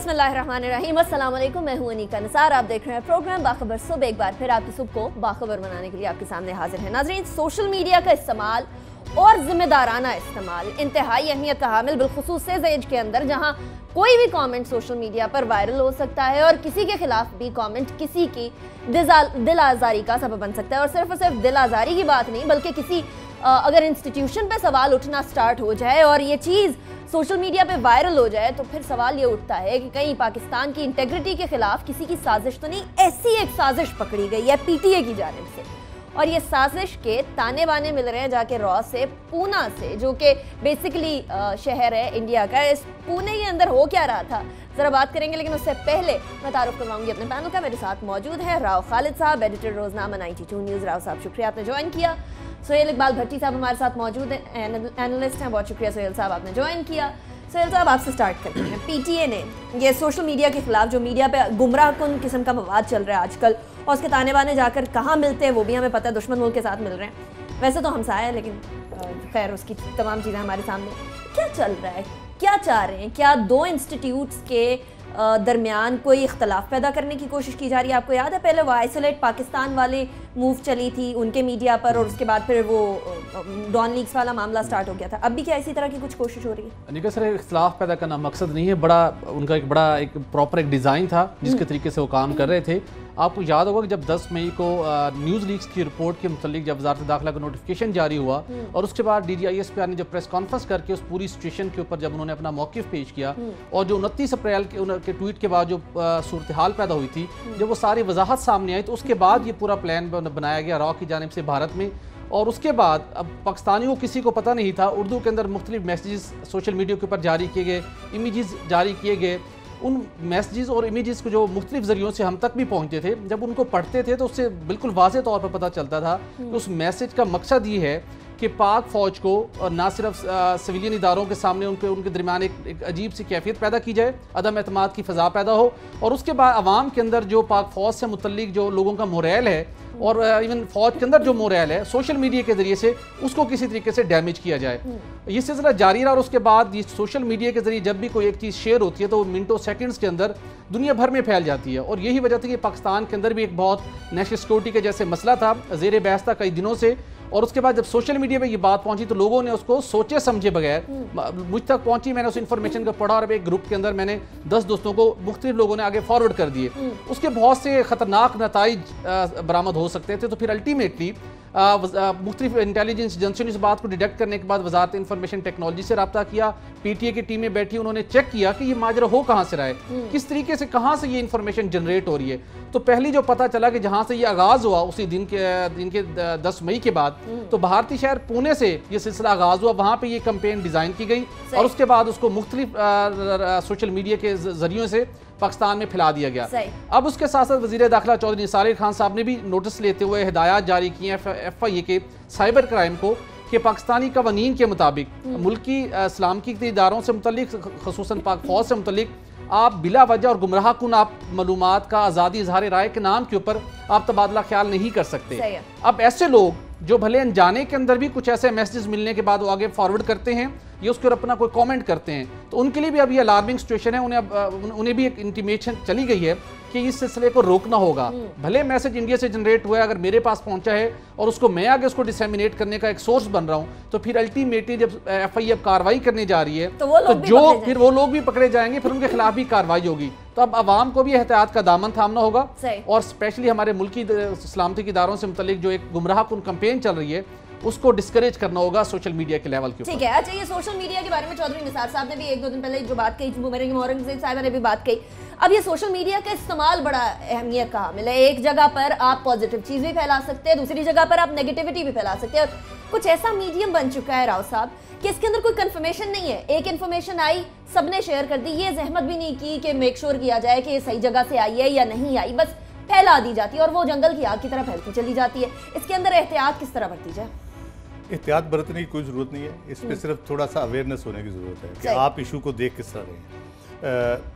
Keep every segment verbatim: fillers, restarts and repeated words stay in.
बिस्मिल्लाहिर्रहमानिर्रहीम, अस्सलाम वालेकुम। मैं हूं अनीका निसार। आप देख रहे हैं प्रोग्राम बाखबर सुबह। एक बार फिर आपकी सुबह को बाखबर बनाने के लिए आपके सामने हाजिर है। नाज़रीन, सोशल मीडिया का इस्तेमाल और जिम्मेदाराना इस्तेमाल इंतहाई अहमियत का हामिल, बिलखुसूस इस एज के अंदर जहां कोई भी कमेंट सोशल मीडिया पर वायरल हो सकता है और किसी के खिलाफ भी कमेंट किसी की दिल आज़ारी का सबब बन सकता है। और सिर्फ और सिर्फ दिल आज़ारी की बात नहीं, बल्कि किसी अगर इंस्टीट्यूशन पे सवाल उठना स्टार्ट हो जाए और ये चीज़ सोशल मीडिया पे वायरल हो जाए तो फिर सवाल ये उठता है कि कहीं पाकिस्तान की इंटेग्रिटी के खिलाफ किसी की साजिश तो नहीं। ऐसी एक साजिश पकड़ी गई है पीटीए की जानिब से, और ये साजिश के ताने बाने मिल रहे हैं जाके रॉ से, पूना से, जो कि बेसिकली शहर है इंडिया का। इस पुणे के अंदर हो क्या रहा था ज़रा बात करेंगे, लेकिन उससे पहले मैं तारुफ करवाऊंगी अपने पैनल का। मेरे साथ मौजूद है राव खालिद साहब, एडिटर रोजनामा नाइन्टी टू न्यूज़। राव साहब, शुक्रिया आपने ज्वाइन किया। सोहेल इकबाल भट्टी साहब हमारे साथ मौजूद हैं, एनालिस्ट हैं। बहुत शुक्रिया सोहेल साहब, आपने ज्वाइन किया। सोहेल साहब, आपसे स्टार्ट करते हैं। पीटीए ने ये सोशल मीडिया के खिलाफ जो मीडिया पे गुमराह कुन किस्म का मवाद चल रहा है आजकल, और उसके ताने बाने जाकर कहाँ मिलते हैं वो भी हमें पता है, दुश्मन मुल्क के साथ मिल रहे हैं। वैसे तो हमसाया है, लेकिन खैर उसकी तमाम चीज़ें हमारे सामने। क्या चल रहा है, क्या चाह रहे हैं? क्या दो इंस्टीट्यूट्स के दरमियान कोई इख्तलाफ पैदा करने की कोशिश की जा रही है? आपको याद है पहले वो आइसोलेट पाकिस्तान वाले मूव चली थी उनके मीडिया पर, और उसके बाद फिर वो डॉन लीग्स वाला मामला स्टार्ट हो गया था। अब भी क्या इसी तरह की कुछ कोशिश हो रही है? अनिका सर, इख्तलाफ पैदा करना मकसद नहीं है, बड़ा उनका एक बड़ा एक प्रॉपर एक डिज़ाइन था जिसके तरीके से वो काम कर रहे थे। आपको याद होगा कि जब दस मई को न्यूज़ लीक्स की रिपोर्ट के मुतालिक जब वज़ारत दाखिला का नोटिफिकेशन जारी हुआ और उसके बाद D G I S P R ने जब प्रेस कॉन्फ्रेंस करके उस पूरी सिचुएशन के ऊपर जब उन्होंने अपना मौक़िफ़ पेश किया, और जो उनतीस अप्रैल के उनके ट्वीट के बाद जो सूरत हाल पैदा हुई थी, जब वो सारी वजाहत सामने आई, तो उसके बाद ये पूरा प्लान बनाया गया रॉ की जानिब से भारत में। और उसके बाद अब पाकिस्तानियों को किसी को पता नहीं था, उर्दू के अंदर मुख्तलिफ मैसेजेस सोशल मीडिया के ऊपर जारी किए गए, इमेजेस जारी किए गए। उन मैसेजेस और इमेजेस को जो मुख्तलिफ ज़रियों से हम तक भी पहुँचते थे, जब उनको पढ़ते थे तो उससे बिल्कुल वाज़े तौर पर पता चलता था कि उस मैसेज का मकसद ये है कि पाक फ़ौज को और ना सिर्फ सिविलियन इदारों के सामने उनके उनके दरमियान एक, एक अजीब सी कैफियत पैदा की जाए, अदम एतमाद की फ़ज़ा पैदा हो, और उसके बाद आवाम के अंदर जो पाक फ़ौज से मुतल्लिक जो लोगों का मोरल है और इवन फ़ौज के अंदर जो मोरल है, सोशल मीडिया के ज़रिए से उसको किसी तरीके से डैमेज किया जाए। ये सिलसिला जारी रहा, और उसके बाद ये सोशल मीडिया के ज़रिए जब भी कोई एक चीज़ शेयर होती है तो वो मिनटों सेकंड्स के अंदर दुनिया भर में फैल जाती है। और यही वजह थी कि पाकिस्तान के अंदर भी एक बहुत नेशनल सिक्योरिटी के जैसे मसला था, ज़ेर बहस था कई दिनों से। और उसके बाद जब सोशल मीडिया पे ये बात पहुंची तो लोगों ने उसको सोचे समझे बगैर मुझ तक पहुंची, मैंने उस इन्फॉर्मेशन को पढ़ा और एक ग्रुप के अंदर मैंने दस दोस्तों को मुख्तलिफ लोगों ने आगे फॉरवर्ड कर दिए। उसके बहुत से ख़तरनाक नताइज बरामद हो सकते थे। तो फिर अल्टीमेटली मुख्तलिफ इंटेलिजेंस एजेंसियों ने इस बात को डिटेक्ट करने के बाद वजारत इंफॉर्मेशन टेक्नोलॉजी से रब्ता किया, पीटीए की टीमें बैठी, उन्होंने चेक किया कि ये माजरा हो कहाँ से रहा है, किस तरीके से कहाँ से ये इंफॉर्मेशन जनरेट हो रही है। तो पहली जो पता चला कि जहाँ से ये आगाज़ हुआ उसी दिन के दिन के दस मई के बाद, तो भारतीय शहर पुणे से ये सिलसिला आगाज़ हुआ, वहाँ पे ये कैंपेन डिज़ाइन की गई और उसके बाद उसको मुख्तलिफ सोशल मीडिया के जरियों से पाकिस्तान में फैला दिया गया। अब उसके साथ साथ वज़ीर दाखिला चौधरी निसार खान साहब ने भी नोटिस लेते हुए हिदायत जारी की हैं एफ आई ए के साइबर क्राइम को कि पाकिस्तानी कवानीन के मुताबिक मुल्की इस्लामी इदारों से मुतल्लिक, ख़ुसूसन पाक फ़ौज से मुतल्लिक, आप बिला वजह और गुमराह कुन आप मालूमात का आज़ादी इज़हार राय के नाम के ऊपर आप तबादला ख्याल नहीं कर सकते। अब ऐसे लोग जो भले अनजाने के अंदर भी कुछ ऐसे मैसेजेस मिलने के बाद वो आगे फॉरवर्ड करते हैं या उसके ऊपर अपना कोई कमेंट करते हैं, तो उनके लिए भी अभी अलार्मिंग सिचुएशन है। उन्हें अब उन्हें भी एक इंटीमेशन चली गई है कि इस सिलसिले को रोकना होगा। भले मैसेज इंडिया से जनरेट हुआ है, अगर मेरे पास पहुंचा है और उसको मैं आगे उसको डिसेमिनेट करने का एक सोर्स बन रहा हूं, तो फिर अल्टीमेटली जब एफ आई ए कार्रवाई करने जा रही है तो, तो जो फिर वो लोग भी पकड़े जाएंगे, फिर उनके खिलाफ भी कार्रवाई होगी। तो अब आवाम को भी एहतियात का दामन थामना होगा, और स्पेशली हमारे मुल्की इस्लामी इदारों से मुतल्लिक जो एक गुमराह कुन कैंपेन चल रही है उसको डिस्करेज करना होगा सोशल मीडिया के लेवल के ऊपर। ठीक है, अच्छा, ये सोशल मीडिया के बारे में चौधरी निसार साहब ने भी एक दो दिन पहले जो बात कही, औरंगजेब साहिबा ने भी बात कही। अब ये सोशल मीडिया का इस्तेमाल बड़ा अहमियत का हामिल है। एक जगह पर आप पॉजिटिव चीज़ भी फैला सकते हैं, दूसरी जगह पर आप नेगेटिविटी भी फैला सकते हैं। और कुछ ऐसा मीडियम बन चुका है राव साहब कि इसके अंदर कोई कंफर्मेशन नहीं है। एक इन्फॉर्मेशन आई, सबने शेयर कर दी, ये जहमत भी नहीं की कि मेक श्योर किया जाए कि ये सही जगह से आई है या नहीं आई, बस फैला दी जाती है और वो जंगल की आग की तरह फैलती चली जाती है। इसके अंदर एहतियात किस तरह बरती जाए? एहतियात बरतने की कोई ज़रूरत नहीं है, इस पर सिर्फ थोड़ा सा अवेयरनेस होने की ज़रूरत है कि आप इशू को देख किस तरह रहे हैं।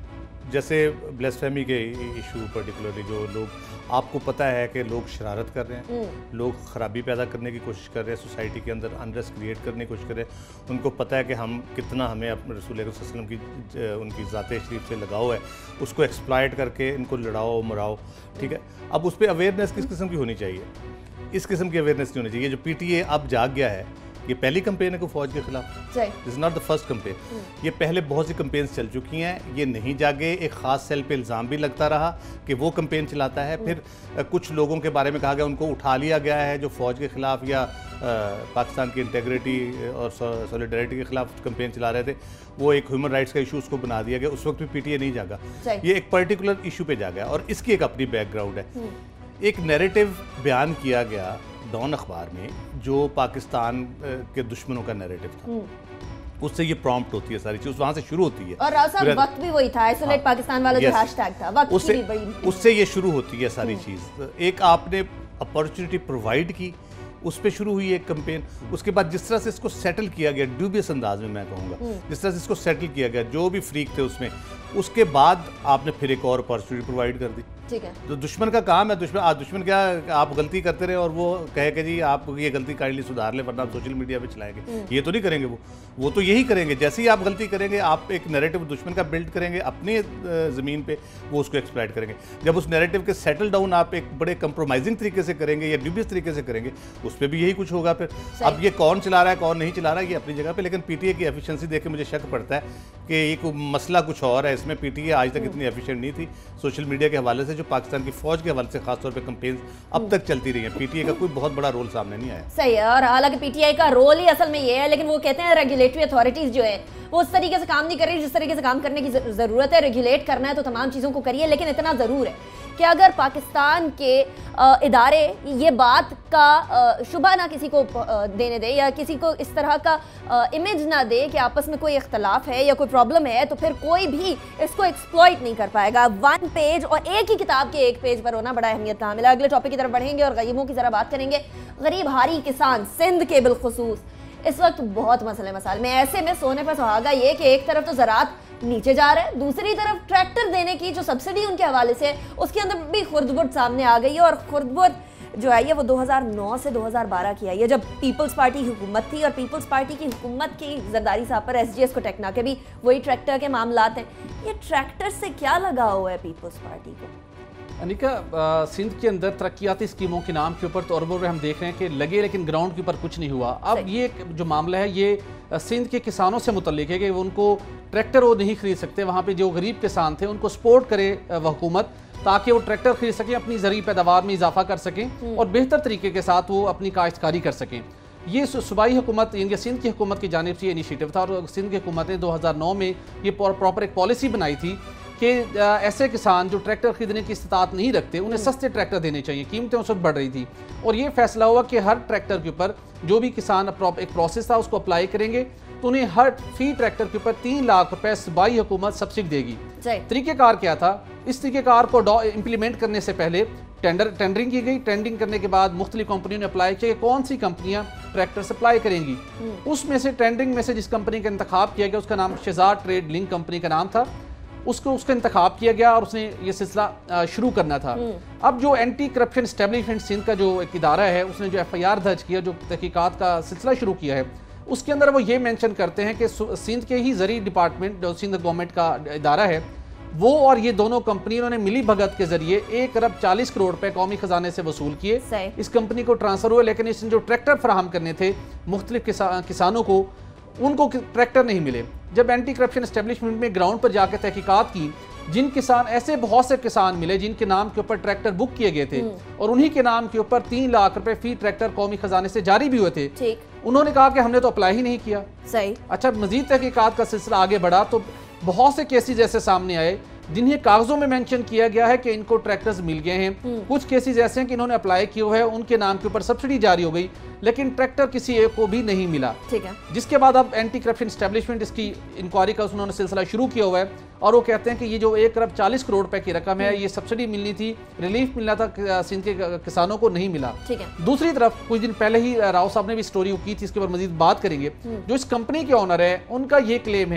जैसे ब्लेसफेमी के इशू पर्टिकुलरली जो लोग, आपको पता है कि लोग शरारत कर रहे हैं, लोग खराबी पैदा करने की कोशिश कर रहे हैं, सोसाइटी के अंदर अनरेस्ट क्रिएट करने की कोशिश कर रहे हैं। उनको पता है कि हम कितना हमें अपने रसूल अकरम सल्लल्लाहु अलैहि वसल्लम की उनकी ज़ात शरीफ से लगाव है, उसको एक्सप्लॉइट करके इनको लड़ाओ मराओ, ठीक है। अब उस पर अवेयरनेस किस किस्म की होनी चाहिए? इस किस्म की अवेयरनेस नहीं होनी चाहिए। जो पीटीए अब जाग गया है, ये पहली कंपेन है को फौज के खिलाफ, this is not the first campaign. ये पहले बहुत सी कंपेन्स चल चुकी हैं, ये नहीं जागे। एक ख़ास सेल पे इल्ज़ाम भी लगता रहा कि वो कंपेन चलाता है। फिर कुछ लोगों के बारे में कहा गया, उनको उठा लिया गया है जो फ़ौज के ख़िलाफ़ या पाकिस्तान की इंटेग्रिटी और सॉलिडरिटी के ख़िलाफ़ कंपेन चला रहे थे, वो एक ह्यूमन राइट्स का इशू उसको बना दिया गया। उस वक्त भी पीटीए नहीं जागा, ये एक पर्टिकुलर इशू पे जागा और इसकी एक अपनी बैकग्राउंड है। एक नैरेटिव बयान किया गया डॉन अखबार में जो पाकिस्तान के दुश्मनों का नैरेटिव था, उससे ये प्रॉम्प्ट होती है सारी चीज, वहां से शुरू होती है। और राव साहब वक्त भी वही था, आइसोलेट पाकिस्तान वाला जो हैशटैग था, वक्त उससे भी बड़ी उससे ये शुरू होती है सारी चीज। एक आपने अपॉर्चुनिटी प्रोवाइड की, उस पर शुरू हुई एक कंपेन। उसके बाद जिस तरह से इसको सेटल किया गया, ड्यूबियस अंदाज में मैं कहूँगा, जिस तरह से इसको सेटल किया गया, जो भी फ्रीक थे उसमें, उसके बाद आपने फिर एक और अपॉर्चुनिटी प्रोवाइड कर दी। ठीक है, तो दुश्मन का काम है, दुश्मन आज दुश्मन क्या, आप गलती करते रहे और वो कहे कि जी आप ये गलती काइंडली सुधार ले वरना आप सोशल मीडिया पे चलाएंगे। ये तो नहीं करेंगे वो वो तो यही करेंगे, जैसे ही आप गलती करेंगे आप एक नैरेटिव दुश्मन का बिल्ड करेंगे अपने ज़मीन पे, वो उसको एक्सप्लॉइट करेंगे। जब उस नैरेटिव के सेटल डाउन आप एक बड़े कंप्रोमाइजिंग तरीके से करेंगे या ड्यूबियस तरीके से करेंगे, उस पर भी यही कुछ होगा। फिर अब ये कौन चला रहा है कौन नहीं चला रहा है ये अपनी जगह पे, लेकिन पीटीए की एफिशिएंसी देख के मुझे शक पड़ता है कि एक मसला कुछ और है इसमें। पीटीए आज तक इतनी एफिशिएंट नहीं थी सोशल मीडिया के हवाले से, जो पाकिस्तान की फौज के हवाले से खासतौर पे कंपेन्स अब तक चलती रही है। पीटीए का कोई बहुत बड़ा रोल सामने नहीं आया। सही है, और हालांकि पीटीआई का रोल ही असल में ये है, लेकिन वो कहते हैं रेगुलेटरी अथॉरिटीज जो है वो उस तरीके से काम नहीं कर रही जिस तरीके से काम करने की जरूरत है। रेगुलेट करना है तो तमाम चीज़ों को करिए, लेकिन इतना ज़रूर है कि अगर पाकिस्तान के इदारे ये बात का शुबा ना किसी को देने दे या किसी को इस तरह का इमेज ना दे कि आपस में कोई इख्तलाफ है या कोई प्रॉब्लम है, तो फिर कोई भी इसको एक्सप्लॉइट नहीं कर पाएगा। वन पेज और एक ही किताब के एक पेज पर होना बड़ा अहमियत का मिला। अगले टॉपिक की तरफ बढ़ेंगे और गरीबों की जरा बात करेंगे। गरीब हारी किसान सिंध के बिलखुसूस इस वक्त बहुत मसले मसाल में, ऐसे में सोने पर सुहागा ये कि एक तरफ तो ज़रात नीचे जा रहा है, दूसरी तरफ ट्रैक्टर देने की जो सब्सिडी उनके हवाले से उसके अंदर भी खुर्दबुर्द सामने आ गई है। और खुर्दबुर्द जो है ये वो दो हज़ार नौ से दो हज़ार बारह की आई है, जब पीपल्स पार्टी की हुकूमत थी और पीपल्स पार्टी की हुकूमत की जरदारी साहब पर एसजीएस को टेकना के भी वही ट्रैक्टर के मामलात हैं। ये ट्रैक्टर से क्या लगा हुआ है पीपल्स पार्टी को? अनिका, सिंध के अंदर तरक्याती स्कीमों के नाम के ऊपर तो अरबों में हम देख रहे हैं कि लगे, लेकिन ग्राउंड के ऊपर कुछ नहीं हुआ। अब ये जो मामला है ये सिंध के किसानों से मुतल्लिक है कि उनको ट्रैक्टर वो नहीं खरीद सकते। वहाँ पे जो गरीब किसान थे उनको सपोर्ट करे वह हुकूमत, ताकि वो ट्रैक्टर खरीद सकें, अपनी ज़रूरी पैदावार में इजाफा कर सकें और बेहतर तरीके के साथ वो अपनी काश्तकारी कर सकें। ये सूबाई हुकूमत यानी सिंध की हुकूमत की जानिब से ये इनिशिएटिव था और सिंध की हुकूमत ने दो हज़ार नौ में ये प्रॉपर एक पॉलिसी बनाई थी कि ऐसे किसान जो ट्रैक्टर खरीदने की इस्तात नहीं रखते उन्हें सस्ते ट्रैक्टर देने चाहिए। कीमतें उस वक्त बढ़ रही थी और ये फैसला हुआ कि हर ट्रैक्टर के ऊपर जो भी किसान एक प्रोसेस था उसको अप्लाई करेंगे तो उन्हें हर फी ट्रैक्टर के ऊपर तीन लाख रुपए सूबाई हुकूमत सब्सिडी देगी। तरीक़ेकार क्या था? इस तरीक़ेकार को इम्प्लीमेंट करने से पहले टेंडर टेंडरिंग की गई। टेंडरिंग करने के बाद मुख्तलिफ कंपनियों ने अप्लाई किया कि कौन सी कंपनियां ट्रैक्टर सप्लाई करेंगी। उसमें से टेंडरिंग में से जिस कंपनी का इंतखाब किया गया उसका नाम शहजाद ट्रेड लिंक कंपनी का नाम था, उसको उसका इंतखाब किया गया और उसने ये सिलसिला शुरू करना था। अब जो एंटी करप्शन एस्टेब्लिशमेंट सिंध का जो एक इदारा है उसने जो एफ आई आर दर्ज किया, जो तहकीकात का सिलसिला शुरू किया है, उसके अंदर वो ये मेंशन करते हैं कि सिंध के ही ज़री डिपार्टमेंट जो सिंध गवर्नमेंट का इदारा है वो और ये दोनों कंपनी इन्होंने मिली भगत के जरिए एक अरब चालीस करोड़ रुपए कौमी खजाने से वसूल किए। इस कंपनी को ट्रांसफर हुए, लेकिन इसने जो ट्रैक्टर फराहम करने थे मुख्तलिफ किसा, किसानों को उनको ट्रैक्टर नहीं मिले। जब एंटी करप्शन एस्टेब्लिशमेंट में ग्राउंड पर जाकर तहकीकात की, जिन किसान ऐसे बहुत से किसान मिले जिनके नाम के ऊपर ट्रैक्टर बुक किए गए थे और उन्हीं के नाम के ऊपर तीन लाख रुपए फी ट्रैक्टर कौमी खजाने से जारी भी हुए थे। उन्होंने कहा कि हमने तो अप्लाई ही नहीं किया। सही। अच्छा, मजीद तहकीकात का सिलसिला आगे बढ़ा तो बहुत से केसेस ऐसे सामने आए जिन्हें कागजों में मेंशन किया गया है कि इनको ट्रैक्टर्स मिल गए हैं। कुछ केसेस ऐसे हैं कि इन्होंने अप्लाई किया हुआ है, उनके नाम के ऊपर सब्सिडी जारी हो गई, लेकिन ट्रैक्टर किसी एक को भी नहीं मिला। ठीक है। जिसके बाद अब एंटी करप्शन एस्टेब्लिशमेंट इसकी इंक्वायरी का उन्होंने सिलसिला शुरू किया हुआ है और वो कहते हैं कि ये जो एक अरब चालीस करोड़ रुपए की रकम है, ये सब्सिडी मिलनी थी, रिलीफ मिलना था, सिंध के किसानों को नहीं मिला। ठीक है। दूसरी तरफ कुछ दिन पहले ही राव साहब ने भी स्टोरी की थी, इसके ऊपर मजीद बात करेंगे। जो इस कंपनी के ऑनर है उनका ये क्लेम है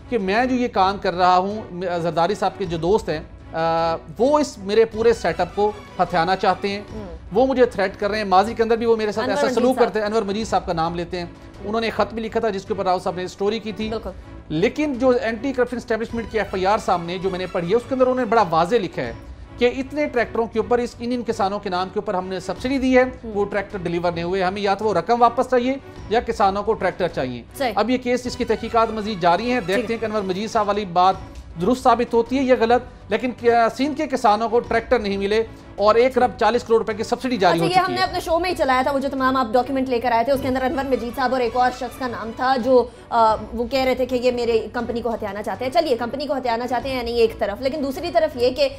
कि मैं जो ये काम कर रहा हूँ, जरदारी साहब के जो दोस्त हैं आ, वो इस मेरे पूरे सेटअप को हथियाना चाहते हैं, वो मुझे थ्रेट कर रहे हैं। माजी के अंदर भी वो मेरे साथ ऐसा सलूक करते हैं। अनवर मजीद साहब का नाम लेते हैं, उन्होंने खत भी लिखा था जिसके ऊपर राव साहब ने स्टोरी की थी। लेकिन जो एंटी करप्शन एस्टेब्लिशमेंट की एफ आई आर सामने जो मैंने पढ़ी है उसके अंदर उन्होंने बड़ा वाजे लिखा है कि इतने ट्रैक्टरों के ऊपर इस इन इन किसानों के नाम के ऊपर हमने सब्सिडी दी है, वो ट्रैक्टर डिलीवर नहीं हुए, हमें या तो वो रकम वापस चाहिए या किसानों को ट्रैक्टर चाहिए। अब ये केस इसकी तहकीकात मजीद जारी है, देखते हैं कि अनवर मजीद साहब वाली बात दुरुस्त साबित होती है या गलत। लेकिन सिंध के किसानों को ट्रैक्टर नहीं मिले और एक अरब चालीस करोड़ रुपए की सब्सिडी जारी हो चुकी है। हमने अपने शो में ही चलाया था, वो जो तमाम आप डॉक्यूमेंट लेकर आए थे उसके अंदर अनवर मजीद साहब और एक और शख्स का नाम था जो आ, वो कह रहे थे कि ये मेरे कंपनी को हथियाना चाहते हैं। चलिए कंपनी को हथियाना चाहते हैं या नहीं एक तरफ, लेकिन दूसरी तरफ ये कि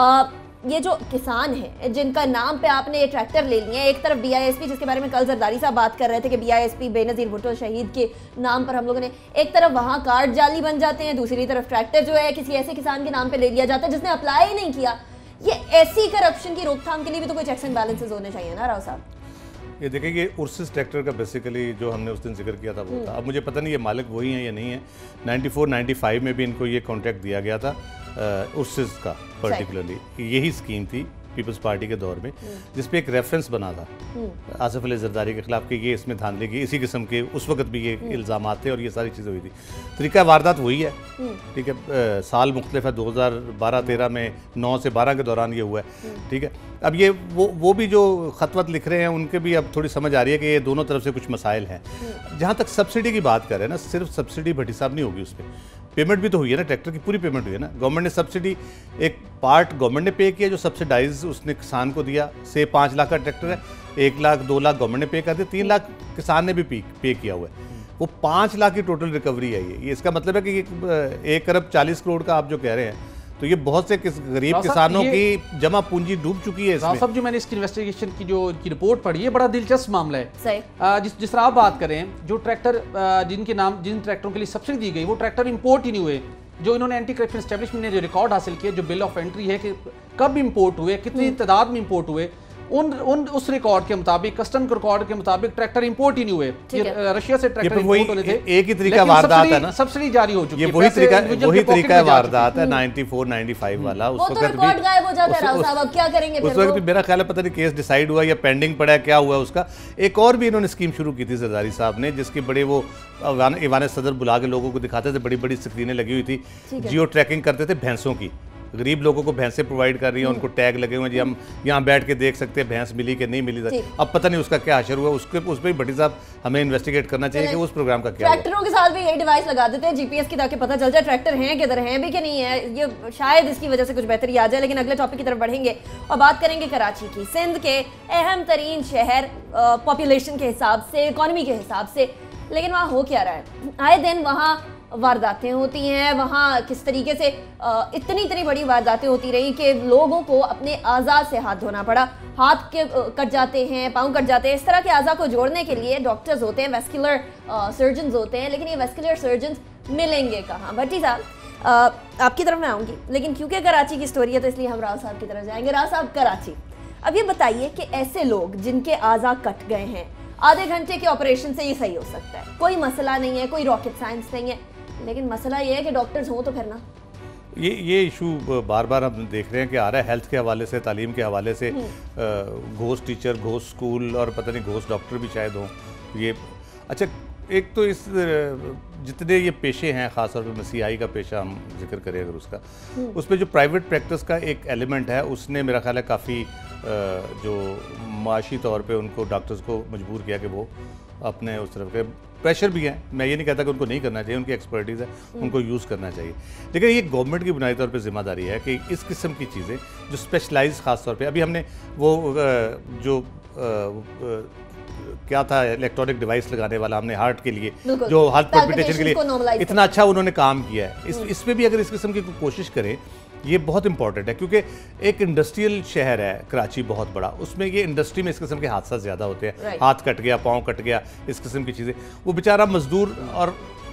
ये जो किसान है जिनका नाम पे आपने ये ट्रैक्टर ले लिए, एक तरफ बी आई एस पी जिसके बारे में कल जरदारी साहब बात कर रहे थे कि B I S P Benazir Bhutto शहीद के नाम पर हम लोगों ने, एक तरफ वहाँ कार्ड जाली बन जाते हैं, दूसरी तरफ ट्रैक्टर जो है किसी ऐसे किसान के नाम पे ले लिया जाता है जिसने अप्लाई ही नहीं किया। ये ऐसी करप्शन की रोकथाम के लिए भी तो कोई चेक्स एंड बैलेंसेस होने चाहिए ना राव साहब? ये देखिए ये उर्सिस ट्रैक्टर का बेसिकली जो हमने उस दिन जिक्र किया था वो था। अब मुझे पता नहीं ये मालिक वही हैं या नहीं है। नाइन्टी फोर नाइन्टी फाइव में भी इनको ये कॉन्ट्रैक्ट दिया गया था उर्सिस का पर्टिकुलरली, यही स्कीम थी पीपल्स पार्टी के दौर में, जिसपे एक रेफरेंस बना था आसिफ अली जरदारी के खिलाफ कि ये इसमें धांधली की, इसी किस्म के उस वक्त भी ये इल्ज़ाम थे और ये सारी चीज़ें हुई थी। तरीका वारदात वही है, ठीक है, साल मुख्तलिफ है, दो हज़ार बारह तेरह में नौ से बारह के दौरान ये हुआ है, ठीक है। अब ये वो वो भी जो खतवत लिख रहे हैं उनके भी अब थोड़ी समझ आ रही है कि ये दोनों तरफ से कुछ मसाइल हैं। जहाँ तक सब्सिडी की बात करें ना, सिर्फ सब्सिडी भट्टी साहब नहीं होगी, उस पर पेमेंट भी तो हुई है ना, ट्रैक्टर की पूरी पेमेंट हुई है ना। गवर्नमेंट ने सब्सिडी एक पार्ट गवर्नमेंट ने पे किया जो सब्सिडाइज उसने किसान को दिया, से पाँच लाख का ट्रैक्टर है, एक लाख दो लाख गवर्नमेंट ने पे कर दिया, तीन लाख किसान ने भी पे, पे किया हुआ है। वो पाँच लाख की टोटल रिकवरी है ये ये इसका मतलब है कि ये एक अरब चालीस करोड़ का आप जो कह रहे हैं, तो ये बहुत से किस गरीब किसानों की जमा पूंजी डूब चुकी है इसमें। सब जो मैंने इसकी इन्वेस्टिगेशन की जो की रिपोर्ट पढ़ी है, बड़ा दिलचस्प मामला है। सही। आ, जिस जिस तरह आप बात करें, जो ट्रैक्टर जिनके नाम जिन ट्रैक्टरों के लिए सब्सिडी दी गई वो ट्रैक्टर इंपोर्ट ही नहीं हुए। जो इन्होंने एंटी करप्शन एस्टेब्लिशमेंट ने जो रिकॉर्ड हासिल किया, जो बिल ऑफ एंट्री है कि कब इंपोर्ट हुए, कितनी तादाद में इंपोर्ट हुए, उन उन उस रिकॉर्ड के मुताबिक, कस्टम रिकॉर्ड के मुताबिक ट्रैक्टर इंपोर्ट ही नहीं हुए। रशिया से ट्रैक्टर इंपोर्ट होने थे। एक ही तरीका वारदात है ना, सब्सिडी जारी हो चुकी है। ये वही तरीका वही तरीका है वारदात है नाइन्टी फोर नाइन्टी फाइव वाला। उस वक्त भी गायब हो जाता है राव साहब, अब क्या करेंगे? उस वक्त भी मेरा ख्याल है पता नहीं केस डिसाइड हुआ या पेंडिंग पड़ा है, क्या हुआ उसका। एक और भी इन्होंने स्कीम शुरू की थी जरदारी साहब ने, जिसकी बड़े वो ईवान सदर बुला के लोगों को दिखाते थे, बड़ी बड़ी स्क्रीनें लगी हुई थी, जियो ट्रैकिंग करते थे भैंसों की। गरीब लोगों को भैंसें प्रोवाइड कर रही हैं, उनको टैग लगे हुए हैं जी, हम यहाँ बैठ के देख सकते हैं भैंस मिली कि नहीं मिली। अब पता नहीं उसका क्या असर हुआ, उसके उस पर भट्टी साहब हमें इन्वेस्टिगेट करना चाहिए कि उस प्रोग्राम का क्या हुआ। ट्रैक्टरों के साथ भी यही डिवाइस लगा देते हैं जीपीएस की, ताकि पता चल जाए ट्रैक्टर हैं किधर हैं भी कि नहीं है। ये शायद इसकी वजह से कुछ बेहतरी आ जाए। लेकिन अगले टॉपिक की तरफ बढ़ेंगे और बात करेंगे कराची की, सिंध के अहम तरीन शहर पॉपुलेशन के हिसाब से, इकॉनमी के हिसाब से। लेकिन वहाँ हो क्या रहा है? आए दिन वहाँ वारदातें होती हैं, वहाँ किस तरीके से इतनी इतनी बड़ी वारदातें होती रही कि लोगों को अपने आज़ाद से हाथ धोना पड़ा। हाथ के कट जाते हैं, पाँव कट जाते हैं। इस तरह के आज़ा को जोड़ने के लिए डॉक्टर्स होते हैं, वेस्कुलर सर्जन्स होते हैं, लेकिन ये वेस्कुलर सर्जन्स मिलेंगे कहाँ? भट्टी साहब आपकी तरफ मैं आऊँगी, लेकिन क्योंकि कराची की स्टोरी है तो इसलिए हम राव साहब की तरफ जाएंगे। राव साहब कराची, अब ये बताइए कि ऐसे लोग जिनके आज़ा कट गए हैं, आधे घंटे के ऑपरेशन से ये सही हो सकता है, कोई मसला नहीं है, कोई रॉकेट साइंस नहीं है, लेकिन मसला ये है कि डॉक्टर्स हों तो फिर ना। ये ये इशू बार बार हम देख रहे हैं कि आ रहा है, हेल्थ के हवाले से, तालीम के हवाले से, घोस्ट टीचर, घोस्ट स्कूल और पता नहीं घोस्ट डॉक्टर भी शायद हों। ये अच्छा, एक तो इस जितने ये पेशे हैं, ख़ासतौर पर मसीहाई का पेशा हम जिक्र करें अगर उसका, उसमें जो प्राइवेट प्रैक्टिस का एक एलिमेंट है, उसने मेरा ख्याल है काफ़ी जो माशी तौर पे उनको डॉक्टर्स को मजबूर किया कि वो अपने उस तरफ के प्रेशर भी है। मैं ये नहीं कहता कि उनको नहीं करना चाहिए, उनकी एक्सपर्टीज़ है, उनको यूज़ करना चाहिए। लेकिन ये गवर्नमेंट की बुनियादी तौर पे जिम्मेदारी है कि इस किस्म की चीज़ें जो स्पेशलाइज ख़ास तौर पे, अभी हमने वो जो क्या था इलेक्ट्रॉनिक डिवाइस लगाने वाला, हमने हार्ट के लिए, जो हार्ट पल्पिटेशन के लिए इतना अच्छा उन्होंने काम किया है, इस इस पर भी अगर इस किस्म की कोशिश करें, ये बहुत इंपॉर्टेंट है। क्योंकि एक इंडस्ट्रियल शहर है कराची, बहुत बड़ा, उसमें ये इंडस्ट्री में इस किस्म के हादसा ज़्यादा होते हैं। हाथ कट गया, पाँव कट गया, इस किस्म की चीज़ें, वो बेचारा मजदूर और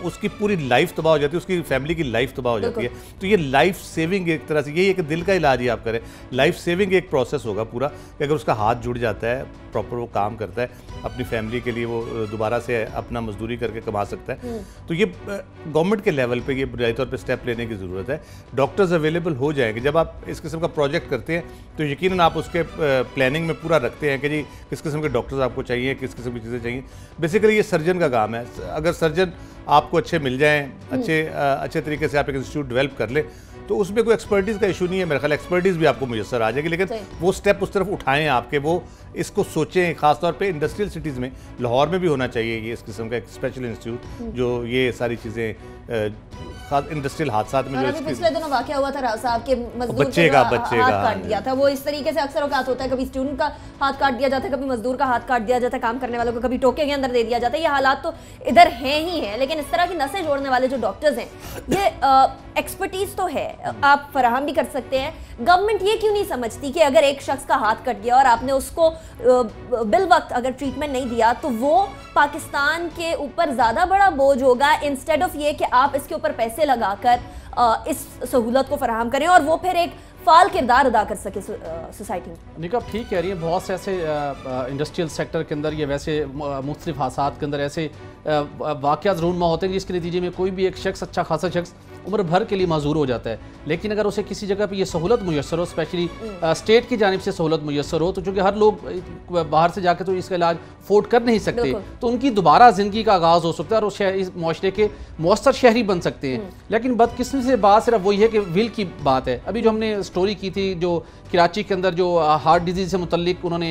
उसकी पूरी लाइफ तबाह हो जाती है, उसकी फैमिली की लाइफ तबाह हो जाती है। तो ये लाइफ सेविंग एक तरह से, यही एक दिल का इलाज ही आप करें, लाइफ सेविंग एक प्रोसेस होगा पूरा कि अगर उसका हाथ जुड़ जाता है, प्रॉपर वो काम करता है, अपनी फैमिली के लिए वो दोबारा से अपना मजदूरी करके कमा सकता है। तो ये गवर्नमेंट के लेवल पे ये बुनियादी तौर पे स्टेप लेने की ज़रूरत है। डॉक्टर्स अवेलेबल हो जाएंगे। जब आप इस किस्म का प्रोजेक्ट करते हैं तो यकीनन आप उसके प्लानिंग में पूरा रखते हैं कि जी किस किस्म के डॉक्टर्स आपको चाहिए, किस किस्म की चीज़ें चाहिए। बेसिकली ये सर्जन का काम है। अगर सर्जन आपको अच्छे मिल जाएँ, अच्छे अच्छे तरीके से आप एक इंस्टीट्यूट डेवलप कर ले, तो उसमें कोई एक्सपर्टीज़ का इशू नहीं है। मेरे ख्याल एक्सपर्टीज़ भी आपको मुयसर आ जाएगी, लेकिन वो स्टेप उस तरफ उठाएं आपके, वो इसको सोचें। खासतौर पे इंडस्ट्रियल सिटीज़ में, लाहौर में भी होना चाहिए ये इस किस्म का एक स्पेशल इंस्टीट्यूट जो ये सारी चीज़ें खास इंडस्ट्रियल हादसात में जो पिछले दिनों वाकया हुआ था राव साहब के मजदूर बच्चे का बच्चे हाथ का काट दिया था। वो इस तरीके से अक्सर औकात होता है, कभी स्टूडेंट का हाथ काट दिया जाता है, कभी मजदूर का हाथ काट दिया जाता है, काम करने वालों को कभी टोके के अंदर दे दिया जाता है। ये हालात तो इधर हैं ही हैं, लेकिन इस तरह की नसें जोड़ने वाले जो डॉक्टर्स हैं, ये एक्सपर्टीज तो है, आप फराहम भी कर सकते हैं। गवर्नमेंट ये क्यों नहीं समझती कि अगर एक शख्स का हाथ कट गया और आपने उसको बिल वक्त अगर ट्रीटमेंट नहीं दिया तो वो पाकिस्तान के ऊपर ज़्यादा बड़ा बोझ होगा, इंस्टेड ऑफ ये कि आप इसके ऊपर पैसे लगाकर इस सहूलत को फराहम करें और वो फिर एक फाल किरदार अदा कर सके सोसाइटी में। निका ठीक कह रही है। बहुत से ऐसे इंडस्ट्रियल सेक्टर के अंदर या वैसे मुख्तलिफ हादसात के अंदर ऐसे वाक़यात ज़रूर होते हैं जिसके नतीजे में कोई भी एक शख्स, अच्छा खासा शख्स उम्र भर के लिए माजूर हो जाता है। लेकिन अगर उसे किसी जगह पे ये सहूलत मुयसर हो, स्पेशली स्टेट की जानिब से सहूलत मुयसर हो, तो चूँकि हर लोग बाहर से जाकर तो इसका इलाज अफोर्ड कर नहीं सकते, तो उनकी दोबारा ज़िंदगी का आगाज़ हो सकता है और वो इस माशरे के मौसर शहरी बन सकते हैं। लेकिन बदकिस्मती से बात सिर्फ वही है कि विल की बात है। अभी जो हमने स्टोरी की थी, जो कराची के अंदर जो हार्ट डिजीज़ से मुतल्लिक उन्होंने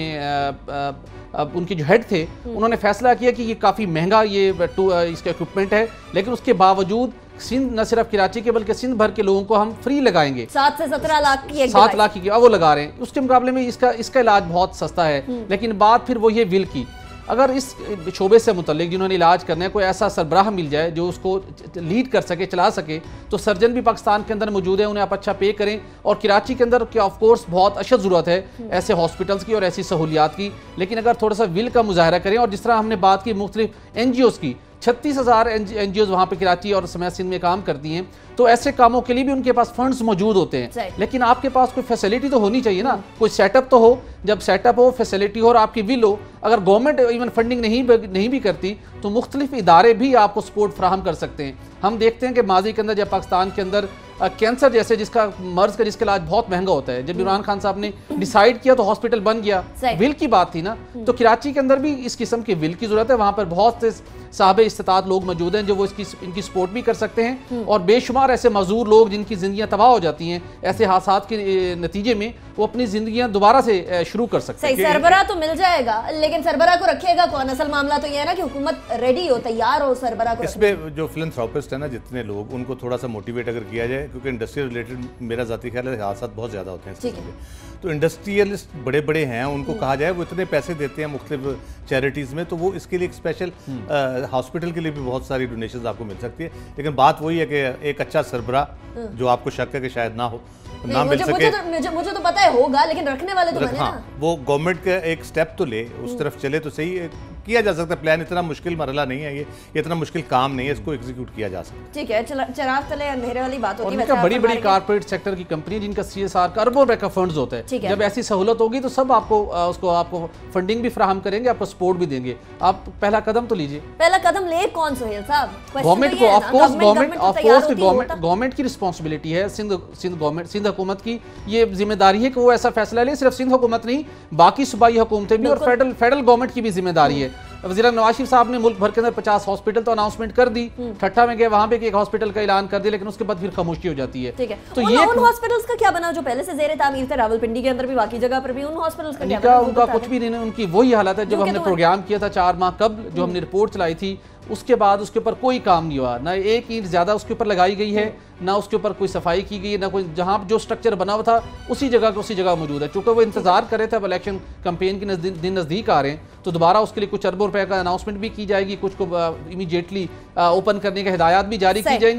अब उनके जो हेड थे, उन्होंने फैसला किया कि ये काफ़ी महंगा ये इसका इक्विपमेंट है, लेकिन उसके बावजूद सिंध न सिर्फ कराची के बल्कि सिंध भर के लोगों को हम फ्री लगाएंगे। सात से सत्रह लाख की सात लाख की वो लगा रहे हैं। उसके मुकाबले में इसका इसका इलाज बहुत सस्ता है। लेकिन बात फिर वो ये विल की, अगर इस शोबे से मुतल्लिक जिन्होंने इलाज करना है कोई ऐसा सरबराह मिल जाए जो उसको लीड कर सके, चला सके, तो सर्जन भी पाकिस्तान के अंदर मौजूद है, उन्हें आप अच्छा पे करें। और कराची के अंदर क्या ऑफ कोर्स बहुत अशद ज़रूरत है ऐसे हॉस्पिटल्स की और ऐसी सहूलियात की, लेकिन अगर थोड़ा सा विल का मुजाहरा करें। और जिस तरह हमने बात की मुख्तलिफ एन जी ओज़ की, छत्तीस हज़ार एन जी ओज़ वहाँ पर कराची और समेत सिंध में काम करती हैं, तो ऐसे कामों के लिए भी उनके पास फंड्स मौजूद होते हैं। लेकिन आपके पास कोई फैसिलिटी तो होनी चाहिए ना, कोई सेटअप तो हो। जब सेटअप हो, फैसिलिटी हो और आपकी विल हो, अगर गवर्नमेंट इवन फंडिंग नहीं नहीं भी करती तो मुख्तलिफ इदारे भी आपको सपोर्ट फ्राहम कर सकते हैं। हम देखते हैं कि माजी के अंदर जब पाकिस्तान के अंदर कैंसर जैसे जिसका मर्ज का जिसका इलाज बहुत महंगा होता है, जब इमरान खान साहब ने डिसाइड किया तो हॉस्पिटल बन गया, विल की बात थी ना। तो कराची के अंदर भी इस किस्म की विल की जरूरत है। वहाँ पर बहुत से साहब इस्तात लोग मौजूद हैं जो वो इसकी इनकी सपोर्ट भी कर सकते हैं। और बेशुमार ऐसे मजदूर लोग जिनकी ज़िंदगियाँ तबाह हो जाती हैं ऐसे हादसात के नतीजे में, वो अपनी ज़िंदगियाँ दोबारा से शुरू कर सकते हैं। सरबराह तो मिल जाएगा, लेकिन सरबराह को रखेगा कौन? असल मामला तो ये है ना कि हुकूमत रेडी हो, तैयार हो सरबराह को। इसमें जो फिलैंथ्रोपिस्ट है ना, जितने लोग, उनको थोड़ा सा मोटिवेट अगर किया जाए, क्योंकि इंडस्ट्री रिलेटेड मेरा ज़ाती ख्याल है हादसात बहुत ज़्यादा होते हैं। तो इंडस्ट्रियलिस्ट बड़े बड़े हैं, उनको कहा जाए वो इतने पैसे देते हैं मुख्तलिफ चैरिटीज़ में, तो वो इसके लिए एक स्पेशल हॉस्पिटल के लिए भी बहुत सारी डोनेशंस आपको मिल सकती है। लेकिन बात वही है कि एक अच्छा सरबराह जो आपको शक है कि शायद ना हो, ना मिल सके। मुझे तो, मुझे, मुझे तो पता है होगा, लेकिन रखने वाले तो बने हाँ, ना। वो गवर्नमेंट का एक स्टेप तो ले, उस तरफ चले तो सही किया जा सकता है। प्लान इतना मुश्किल मरला नहीं है, ये इतना मुश्किल काम नहीं है, इसको एग्जीक्यूट किया जा सकता है। ठीक है, चिराग तले अंधेरे वाली बात होती है। बड़ी बड़ी कारपोरेट सेक्टर की कंपनी जिनका सीएसआर का अरबों रुपए का फंड्स होता है, जब ऐसी सहूलत होगी तो सब आपको उसको आपको फंडिंग भी फराहम करेंगे, आपको सपोर्ट भी देंगे। आप पहला कदम तो लीजिए। पहला कदम ले कौन सुहेल साहब? गवर्नमेंट को of course government of course government government की रिस्पांसिबिलिटी है, सिंध सिंध गवर्नमेंट सिंध हुकूमत की ये जिम्मेदारी है कि वो ऐसा फैसला ले। सिर्फ सिंध हुकूमत नहीं, बाकी सूबाई हुकूमतें भी और फेडरल फेडरल गवर्नमेंट की भी जिम्मेदारी है। वज़ीर नवाज शरीफ साहब ने मुल्क भर के अंदर पचास हॉस्पिटल तो अनाउंसमेंट कर दी, ठट्ठा में गए वहां पे एक हॉस्पिटल का ऐलान कर दिया, लेकिन उसके बाद फिर खामोशी हो जाती है। ठीक है, तो ये उन हॉस्पिटल्स का क्या बना जो पहले से ज़ेरे तामीर थे? रावलपिंडी के अंदर भी, बाकी जगह पर भी उन हॉस्पिटल्स का क्या बना? उनका कुछ भी नहीं, उनकी वही हालत है। जब हमने प्रोग्राम किया था चार माह कबल, जो हमने रिपोर्ट चलाई थी, उसके बाद उसके ऊपर कोई काम नहीं हुआ, ना एक ईंट ज्यादा उसके ऊपर लगाई गई है, ना उसके ऊपर कोई सफाई की गई है, ना कोई, जहां जो स्ट्रक्चर बना हुआ था उसी जगह उसी जगह मौजूद है। चूंकि वो इंतजार कर रहे थे, अब इलेक्शन कैंपेन के दिन नज़दीक आ रहे हैं, तो दोबारा उसके लिए कुछ अरबों रुपए का अनाउंसमेंट भी की जाएगी, कुछ को इमीडिएटली ओपन करने की हिदायत भी जारी की जाएंगी।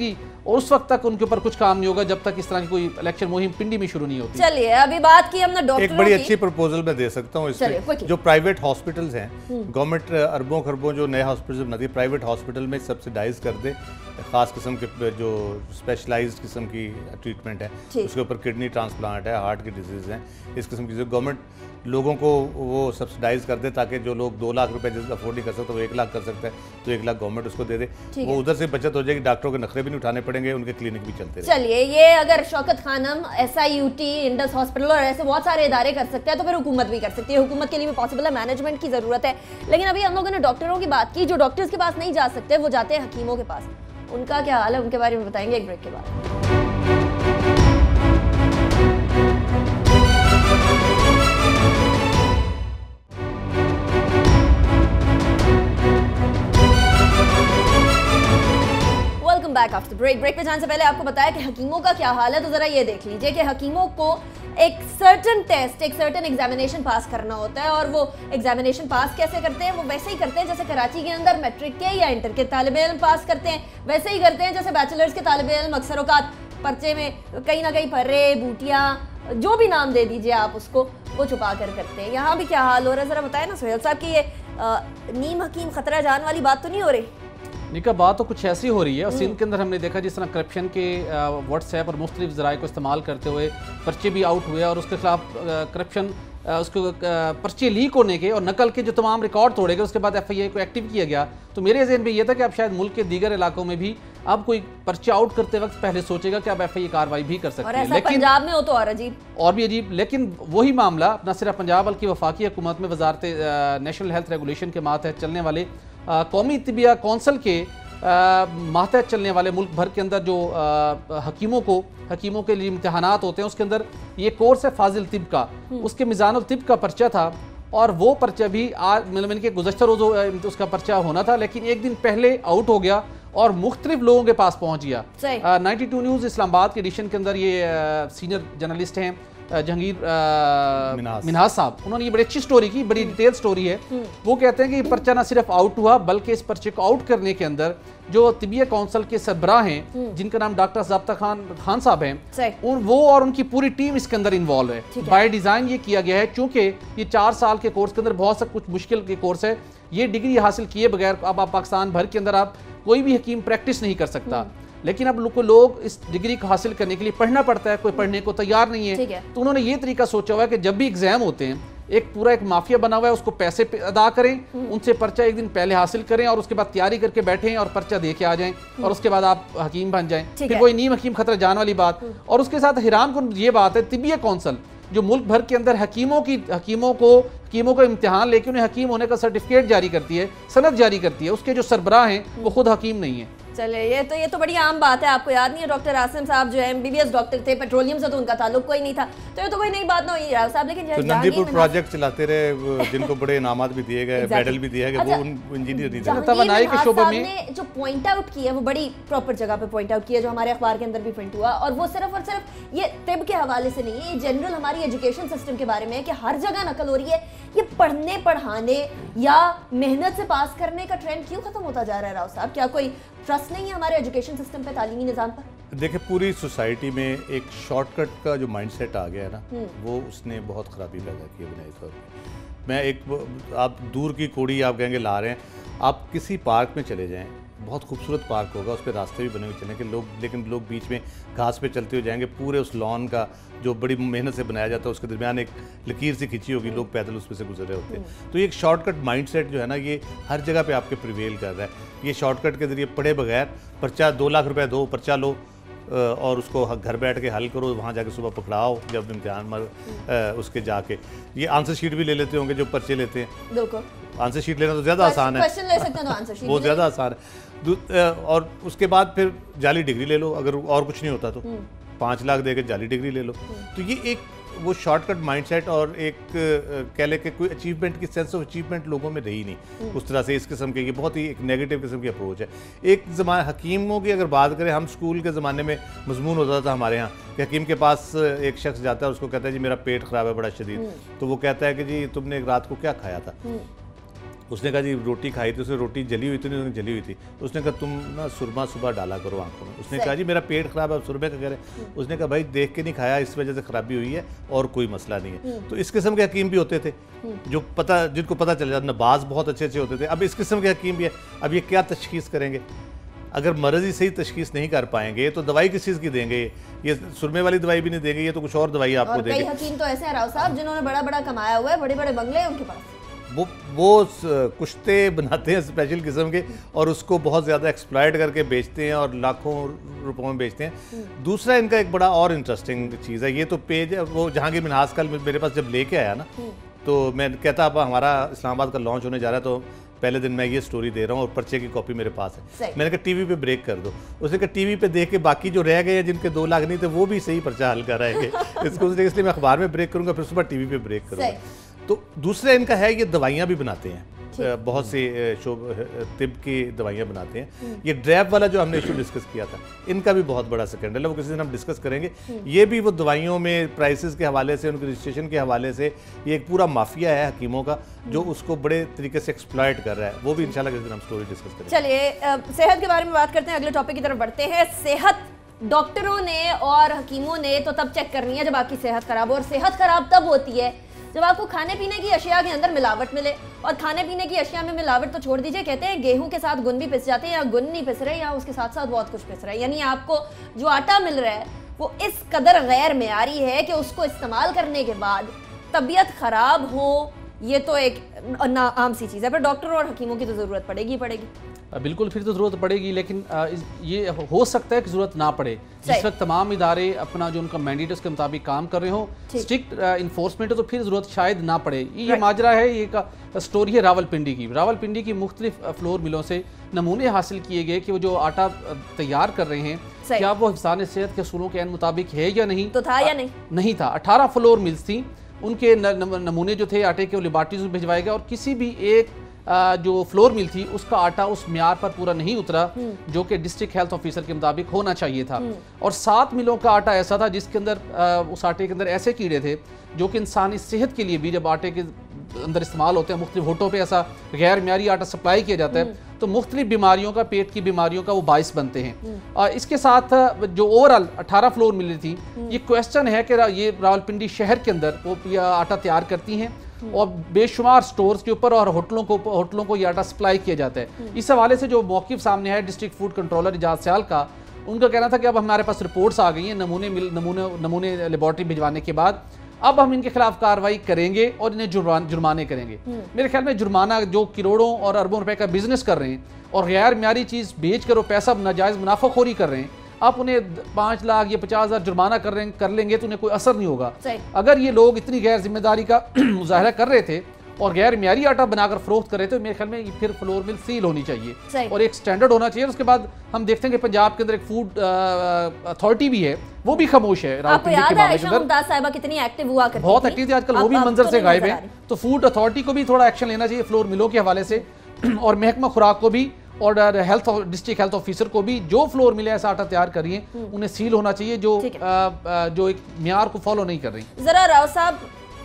और उस वक्त तक उनके ऊपर कुछ काम नहीं होगा जब तक इस तरह की कोई इलेक्शन मुहिम पिंडी में शुरू नहीं होती। चलिए अभी बात की हमने डॉक्टरों की, एक बड़ी अच्छी प्रपोजल मैं दे सकता हूँ इसमें। जो प्राइवेट हॉस्पिटल्स हैं, गवर्नमेंट अरबों खरबों जो नए हॉस्पिटल बनाती है, प्राइवेट हॉस्पिटल में सब्सिडाइज कर दे खास किस्म के जो स्पेशलाइज्ड किस्म की ट्रीटमेंट है, उसके ऊपर किडनी ट्रांसप्लांट है, हार्ट की डिजीज हैं, इस किस्म की जो गवर्नमेंट लोगों को वो सब्सिडाइज कर दे ताकि जो लोग दो लाख रुपए जिस अफोर्ड नहीं कर सकते वो एक लाख कर सकता है, तो एक लाख गवर्नमेंट उसको दे दे, वो उधर से बचत हो जाएगी, डॉक्टरों के नखरे भी नहीं उठाने पड़ेंगे, उनके क्लिनिक भी चलते रहेंगे। चलिए ये अगर Shaukat Khanum, S I U T, Indus hospital और ऐसे बहुत सारे इदारे कर सकते हैं तो फिर हुकूमत भी कर सकती है। हुकूमत के लिए भी पॉसिबल है, मैनेजमेंट की जरूरत है। लेकिन अभी हम लोगों ने डॉक्टरों की बात की, जो डॉक्टर्स के पास नहीं जा सकते वो जाते हैं हकीमों के पास, उनका क्या हाल है, उनके बारे में बताएंगे एक ब्रेक के बाद। Back after break. ब्रेक पे जाने से पहले आपको बताया कि हकीमों का क्या हाल है, तो जरा ये देख लीजिए कि हकीमों को एक सर्टन टेस्ट, एक सर्टन एग्जामिनेशन पास करना होता है, और वो एग्जामिनेशन पास कैसे करते हैं? वो वैसे ही करते हैं जैसे कराची के अंदर मैट्रिक के या इंटर के तालिब इल्म पास करते हैं, वैसे ही करते हैं जैसे बैचलर्स के तालिब इल्म अक्सर औकात पर्चे में कहीं ना कहीं फर्रे, बूटियाँ, जो भी नाम दे दीजिए आप उसको, वो छुपा कर करते हैं। यहाँ भी क्या हाल हो रहा है जरा बताएं ना सोहेल साहब की ये आ, नीम हकीम खतरा जान वाली बात तो नहीं हो रही? निका बात तो कुछ ऐसी हो रही है, और सिंध के अंदर हमने देखा जिस तरह करप्शन के व्हाट्सएप और मुख्तलिफ ज़राए को इस्तेमाल करते हुए पर्चे भी आउट हुए, और उसके खिलाफ करप्शन उसको पर्चे लीक होने के और नकल के जो तमाम रिकॉर्ड तोड़े गए, उसके बाद एफ आई ए को एक्टिव किया गया। तो मेरे ज़हन में ये था कि अब शायद मुल्क के दीगर इलाकों में भी अब कोई पर्चे आउट करते वक्त पहले सोचेगा कि अब एफ आई ए कार्रवाई भी कर सकती है। लेकिन पंजाब में हो तो और अजीब और भी अजीब। लेकिन वही मामला न सिर्फ पंजाब बल्कि वफाकी हुकूमत में वजारत नेशनल हेल्थ रेगुलेशन के मातहत चलने वाले कौमी तिबिया कौंसल के मातहत चलने वाले मुल्क भर के अंदर जो आ, हकीमों को हकीमों के लिए इम्तहानात होते हैं, उसके अंदर ये कोर्स है फाजिल तिब का, उसके मिजानुल तिब का पर्चा था, और वो पर्चा भी आज मतलब के गुज़श्ता रोज़ उसका पर्चा होना था, लेकिन एक दिन पहले आउट हो गया और मुख्तलिफ लोगों के पास पहुँच गया। नाइन्टी टू न्यूज़ इस्लामाबाद के एडिशन के अंदर ये आ, सीनियर जर्नलिस्ट हैं जहांगीर मिन्हाज साहब, उन्होंने ये बड़ी अच्छी स्टोरी की, बड़ी डिटेल स्टोरी है। वो कहते हैं कि ये पर्चा ना सिर्फ आउट हुआ बल्कि इस पर्चे को आउट करने के अंदर जो तिबिया काउंसिल के सरबराह हैं, जिनका नाम डॉक्टर ज़ाब्ता खान खान साहब हैं, उन वो और उनकी पूरी टीम इसके अंदर इन्वॉल्व है। बाय डिज़ाइन ये किया गया है, चूंकि ये चार साल के कोर्स के अंदर बहुत सा कुछ मुश्किल के कोर्स है। ये डिग्री हासिल किए बगैर अब आप पाकिस्तान भर के अंदर आप कोई भी हकीम प्रैक्टिस नहीं कर सकता, लेकिन अब लोग लोग इस डिग्री को हासिल करने के लिए पढ़ना पड़ता है, कोई पढ़ने को तैयार नहीं है, है। तो उन्होंने ये तरीका सोचा हुआ है कि जब भी एग्जाम होते हैं एक पूरा एक माफिया बना हुआ है, उसको पैसे अदा करें, उनसे पर्चा एक दिन पहले हासिल करें और उसके बाद तैयारी करके बैठें और पर्चा दे के आ जाएं, और उसके बाद आप हकीम बन जाएं। फिर कोई नीम हकीम खतरा जान वाली बात। और उसके साथ हैरान कुन ये बात है, तिबिया कौंसिल जो मुल्क भर के अंदर हकीमों की हकीमों को हकीमों का इम्तिहान लेके उन्हें हकीम होने का सर्टिफिकेट जारी करती है, सनद जारी करती है, उसके जो सरबराह हैं वो खुद हकीम नहीं है। चलिए ये तो ये तो बड़ी आम बात है। आपको याद नहीं है डॉक्टर आसिम साहब जो है एमबीबीएस डॉक्टर थे, पेट्रोलियम से तो उनका ताल्लुक कोई नहीं था, तो ये तो कोई नई बात ना हुई राव साहब। लेकिन तो नंदीपुर प्रोजेक्ट चलाते रहे, जिनको बड़े इनामात भी दिए गए, मेडल भी दिया गया, वो इंजीनियर नहीं थे। तवानाई के शोबे में जो पॉइंट आउट किया है वो बड़ी प्रॉपर जगह पे पॉइंट आउट किया, जो हमारे अखबार के अंदर भी प्रिंट हुआ, और वो सिर्फ और सिर्फ ये तिब के हवाले से नहीं है, ये जनरल हमारी एजुकेशन सिस्टम के बारे में है कि हर जगह नकल हो रही है। ये पढ़ने पढ़ाने या मेहनत से पास करने का ट्रेंड क्यों खत्म होता जा रहा है राव साहब? क्या कोई ट्रस्ट नहीं है हमारे एजुकेशन सिस्टम पे, तालीमी निज़ाम पर? देखिए पूरी सोसाइटी में एक शॉर्टकट का जो माइंडसेट आ गया है ना, वो उसने बहुत ख़राबी पैदा की है बुनियादी तौर पर। मैं एक आप दूर की कोड़ी आप कहेंगे ला रहे हैं, आप किसी पार्क में चले जाएं, बहुत खूबसूरत पार्क होगा, उस पर रास्ते भी बने हुए चलेंगे लोग, लेकिन लोग बीच में घास पे चलते हुए जाएंगे, पूरे उस लॉन का जो बड़ी मेहनत से बनाया जाता है उसके दरमियान एक लकीर से खिंची होगी, लोग पैदल उस पर से गुजर रहे होते हैं। तो ये एक शॉर्टकट माइंडसेट जो है ना, ये हर जगह पे आपके प्रिवेल कर रहा है। ये शॉर्टकट के ज़रिए पढ़े बगैर पर्चा दो लाख रुपए दो, पर्चा लो और उसको घर बैठ के हल करो, वहाँ जाके सुबह पकड़ाओ जब इम्तिहान मर उसके जाके ये आंसर शीट भी ले लेते होंगे जो पर्चे लेते हैं। बिल्कुल आंसर शीट लेना तो ज़्यादा आसान है, क्वेश्चन ले सकते हैं तो आंसर शीट वो ज़्यादा आसान है। और उसके बाद फिर जाली डिग्री ले लो, अगर और कुछ नहीं होता तो पाँच लाख दे के जाली डिग्री ले लो। तो ये एक वो शॉर्टकट माइंडसेट और एक कह ले कि कोई अचीवमेंट की सेंस ऑफ अचीवमेंट लोगों में रही नहीं उस तरह से। इस किस्म के ये बहुत ही एक नेगेटिव किस्म की अप्रोच है। एक ज़माना हकीमों की अगर बात करें, हम स्कूल के ज़माने में मजमून होता था हमारे यहाँ कि हकीम के पास एक शख्स जाता है, उसको कहता है जी मेरा पेट ख़राब है बड़ा शदीद, तो वो कहता है कि जी तुमने एक रात को क्या खाया था, उसने कहा जी रोटी खाई थी, उसने रोटी जली हुई थी, नहीं जली हुई थी। उसने कहा तुम ना सुरमा सुबह डाला करो आंखों में। उसने कहा जी मेरा पेट खराब है, सुरमे का कह रहे। उसने कहा भाई देख के नहीं खाया, इस वजह से खराबी हुई है और कोई मसला नहीं है। तो इस किस्म के हकीम भी होते थे जो पता जिनको पता चल जाता, नबाज बहुत अच्छे अच्छे होते थे। अब इस किस्म के हकीम भी है, अब ये क्या तशखीस करेंगे? अगर मर्ज़ ही सही तशखीस नहीं कर पाएंगे तो दवाई किस चीज़ की देंगे? ये सुरमे वाली दवाई भी नहीं देंगे, ये तो कुछ और दवाई आपको देंगे। कई हकीम तो ऐसे हैं राव साहब जिन्होंने बड़ा बड़ा कमाया हुआ है, बड़े बड़े बंगले हैं उनके पास, वो वो कुश्ते बनाते हैं स्पेशल किस्म के और उसको बहुत ज़्यादा एक्सप्लॉइट करके बेचते हैं और लाखों रुपयों में बेचते हैं। दूसरा इनका एक बड़ा और इंटरेस्टिंग चीज़ है, ये तो पेज वो जहांगीर मिन्हाज कल मेरे पास जब लेके आया ना, तो मैं कहता अब हमारा इस्लामाबाद का लॉन्च होने जा रहा है, तो पहले दिन मैं ये स्टोरी दे रहा हूँ और पर्चे की कॉपी मेरे पास है। मैंने कहा टीवी पे ब्रेक कर दो। उसने कहा टीवी पे देख के बाकी जो रह गए हैं जिनके दो लाख नहीं थे वो भी सही पर्चा हल कर आएंगे इसको, इसलिए मैं अखबार में ब्रेक करूँगा, फिर सुबह टीवी पे ब्रेक करूँगा। तो दूसरा इनका है ये दवाइयाँ भी बनाते हैं, बहुत से तिब की दवाइयाँ बनाते हैं। ये ड्रैप वाला जो हमने इशू डिस्कस किया था, इनका भी बहुत बड़ा स्कैंडल है, वो किसी दिन हम डिस्कस करेंगे। ये भी वो दवाइयों में प्राइसेस के हवाले से, उनके रजिस्ट्रेशन के हवाले से ये एक पूरा माफिया है हकीमों का जो उसको बड़े तरीके से एक्सप्लॉइट कर रहा है। वो भी इंशाल्लाह किसी दिन हम स्टोरी डिस्कस करेंगे। चलिए सेहत के बारे में बात करते हैं, अगले टॉपिक की तरफ बढ़ते हैं। सेहत डॉक्टरों ने और हकीमों ने तो तब चेक करनी है जब आपकी सेहत खराब हो, और सेहत खराब तब होती है जब आपको खाने पीने की अशिया के अंदर मिलावट मिले। और खाने पीने की अशिया में मिलावट तो छोड़ दीजिए, कहते हैं गेहूं के साथ गुन भी पिस जाते हैं, या गुन नहीं पिस रहे या उसके साथ साथ बहुत कुछ पिस रहा है। यानी आपको जो आटा मिल रहा है वो इस कदर गैर मेयारी है कि उसको इस्तेमाल करने के बाद तबीयत खराब हो, ये तो एक ना आम सी चीज़ है। पर डॉक्टरों और हकीमों की तो ज़रूरत पड़ेगी पड़ेगी बिल्कुल, फिर तो ज़रूरत पड़ेगी, लेकिन ये हो सकता है कि ज़रूरत ना पड़े। जिस वक्त तमाम इदारे अपना जो उनका मैंडेट है उसके मुताबिक काम कर रहे हो, स्ट्रिक्ट इन्फोर्समेंट है, तो फिर ज़रूरत शायद ना पड़े। ये माजरा है, ये एक स्टोरी है रावलपिंडी की। रावलपिंडी की मुख्तलिफ फ्लोर मिलों से नमूने हासिल किए गए कि वो जो आटा तैयार कर रहे हैं क्या वो हिफ्ज़ान सेहत के असूलों के मुताबिक है या नहीं। तो था या नहीं? नहीं था। अठारह फ्लोर मिल्स थी, उनके नमूने जो थे आटे के वो लेबॉर्ट्रीज में भिजवाए गए, और किसी भी एक आ, जो फ्लोर मिल थी उसका आटा उस म्यार पर पूरा नहीं उतरा जो कि डिस्ट्रिक्ट हेल्थ ऑफिसर के मुताबिक होना चाहिए था। और सात मिलों का आटा ऐसा था जिसके अंदर आ, उस आटे के अंदर ऐसे कीड़े थे जो कि इंसानी सेहत के लिए भी, जब आटे के अंदर इस्तेमाल होते हैं, मुख्तलिफ होटों पे ऐसा गैर म्यारी आटा सप्लाई किया जाता है तो मुख्तलिफ बीमारियों का, पेट की बीमारियों का वो बाइस बनते हैं। और इसके साथ जो ओवरऑल अठारह फ्लोर मिली थी, ये क्वेश्चन है कि ये रावलपिंडी शहर के अंदर वो आटा तैयार करती हैं और बेशुमार स्टोर्स के ऊपर और होटलों को होटलों को ये आटा सप्लाई किया जाता है। इस हवाले से जो मौक़िफ़ सामने है district food controller Ijaz Sial का, उनका कहना था कि अब हमारे पास रिपोर्ट्स आ गई हैं, नमूने मिल नमूने नमूने लेबॉर्ट्री भिजवाने के बाद अब हम इनके खिलाफ कार्रवाई करेंगे और इन्हें जुर्मान जुर्माने करेंगे। मेरे ख्याल में जुर्माना जो करोड़ों और अरबों रुपए का बिजनेस कर रहे हैं और गैर म्यारी चीज़ बेच कर वो पैसा नाजायज़ मुनाफाखोरी कर रहे हैं, आप उन्हें पाँच लाख या पचास हज़ार जुर्माना कर रहे कर लेंगे तो उन्हें कोई असर नहीं होगा। अगर ये लोग इतनी गैर जिम्मेदारी का मुजाहरा कर रहे थे और गैर म्यारी आटा बनाकर फरोख्त कर रहे थे, मेरे ख्याल में फिर फ्लोर मिल सील होनी चाहिए और एक स्टैंडर्ड होना चाहिए। उसके बाद हम देखते हैं कि पंजाब के अंदर एक फूड अथॉरिटी भी है, वो भी खामोश है। आपको याद है आयशा मुमताज साहिबा कितनी एक्टिव हुआ करती थी? बहुत एक्टिव थी, आजकल वो भी मंजर से गायब है। तो फूड अथॉरिटी को भी थोड़ा एक्शन लेना चाहिए फ्लोर मिलों के हवाले से, और महकमा खुराक को भी और हेल्थ डिस्ट्रिक्ट हेल्थ ऑफिसर को भी, जो फ्लोर मिले ऐसा आटा तैयार करिए उन्हें सील होना चाहिए जो आ, जो एक म्यार को फॉलो नहीं कर रही। जरा राव साहब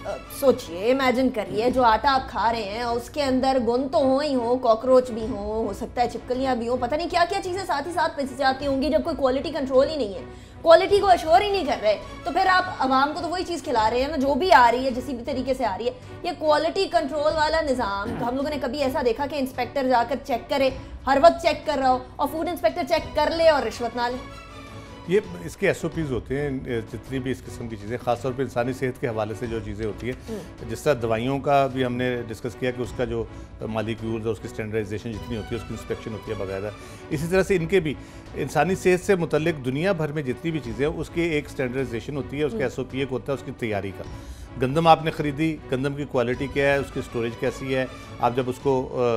सोचिए, इमेजिन करिए जो आटा आप खा रहे हैं उसके अंदर गुन तो हो ही हो, कॉकरोच भी हो हो सकता है छिपकलियां भी हो, पता नहीं क्या क्या चीजें साथ ही साथ पिस जाती होंगी जब कोई क्वालिटी कंट्रोल ही नहीं है, क्वालिटी को अश्योर ही नहीं कर रहे। तो फिर आप आवाम को तो वही चीज़ खिला रहे हैं ना जो भी आ रही है, जिस भी तरीके से आ रही है। ये क्वालिटी कंट्रोल वाला निज़ाम तो हम लोगों ने कभी ऐसा देखा कि इंस्पेक्टर जाकर चेक करे, हर वक्त चेक कर रहा हो, और फूड इंस्पेक्टर चेक कर ले और रिश्वत ना ले? ये इसके एस ओ पीज़ होते हैं, जितनी भी इस किस्म की चीज़ें, ख़ासतौर पर इंसानी सेहत के हवाले से जो चीज़ें होती है, जिस तरह दवाइयों का भी हमने डिस्कस किया कि उसका जो मालिक्यूल्स और उसकी स्टैंडर्डाइजेशन जितनी होती है, उसकी इंस्पेक्शन होती है बाकायदा। इसी तरह से इनके भी इंसानी सेहत से मुतल्लिक दुनिया भर में जितनी भी चीज़ें हैं उसकी एक स्टैंडर्डाइजेशन होती है, उसके एस ओ पी एक होता है उसकी तैयारी का। गंदम आपने ख़रीदी, गंदम की क्वालिटी क्या है, उसकी स्टोरेज कैसी है, आप जब उसको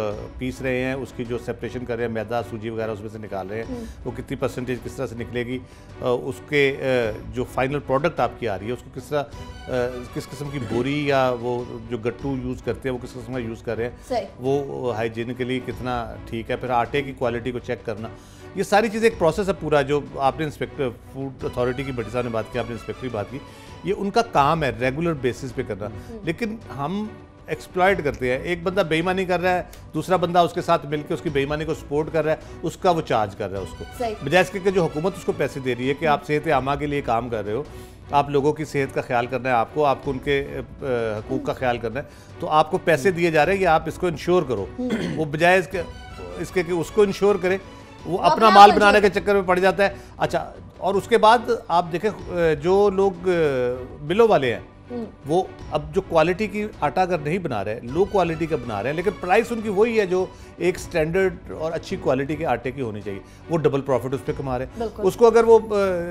पीस रहे हैं उसकी जो सेपरेशन कर रहे हैं, मैदा सूजी वगैरह उसमें से निकाल रहे हैं, वो कितनी परसेंटेज किस तरह से निकलेगी, उसके जो फाइनल प्रोडक्ट आपकी आ रही है उसको किस तरह किस किस्म की बोरी या वो जो गट्टू यूज़ करते हैं वो किस किस्म का यूज़ कर रहे हैं, वो हाइजीनिकली कितना ठीक है। फिर आटे की क्वालिटी को चेक करना, ये सारी चीज़ें एक प्रोसेस है पूरा। जो आपने इंस्पेक्टर फूड अथॉरिटी की भट्टी साहब ने बात की, आपने इंस्पेक्टर की बात की, ये उनका काम है रेगुलर बेसिस पे करना। लेकिन हम एक्सप्लॉइट करते हैं। एक बंदा बेईमानी कर रहा है, दूसरा बंदा उसके साथ मिलकर उसकी बेईमानी को सपोर्ट कर रहा है, उसका वो चार्ज कर रहा है उसको, बजाय इसके कि जो हुकूमत उसको पैसे दे रही है कि आप सेहत आमा के लिए काम कर रहे हो, आप लोगों की सेहत का ख्याल करना है, आपको आपको उनके हकूक़ का ख्याल करना है, तो आपको पैसे दिए जा रहे हैं कि आप इसको इंश्योर करो। वो बजाय इसके इसके कि उसको इंश्योर करे, वो अपना माल बनाने के चक्कर में पड़ जाता है। अच्छा, और उसके बाद आप देखें जो लोग मिलों वाले हैं वो अब जो क्वालिटी की आटा अगर नहीं बना रहे, लो क्वालिटी का बना रहे हैं, लेकिन प्राइस उनकी वही है जो एक स्टैंडर्ड और अच्छी क्वालिटी के आटे की होनी चाहिए, वो डबल प्रॉफिट उस पर कमा रहे हैं। उसको अगर वो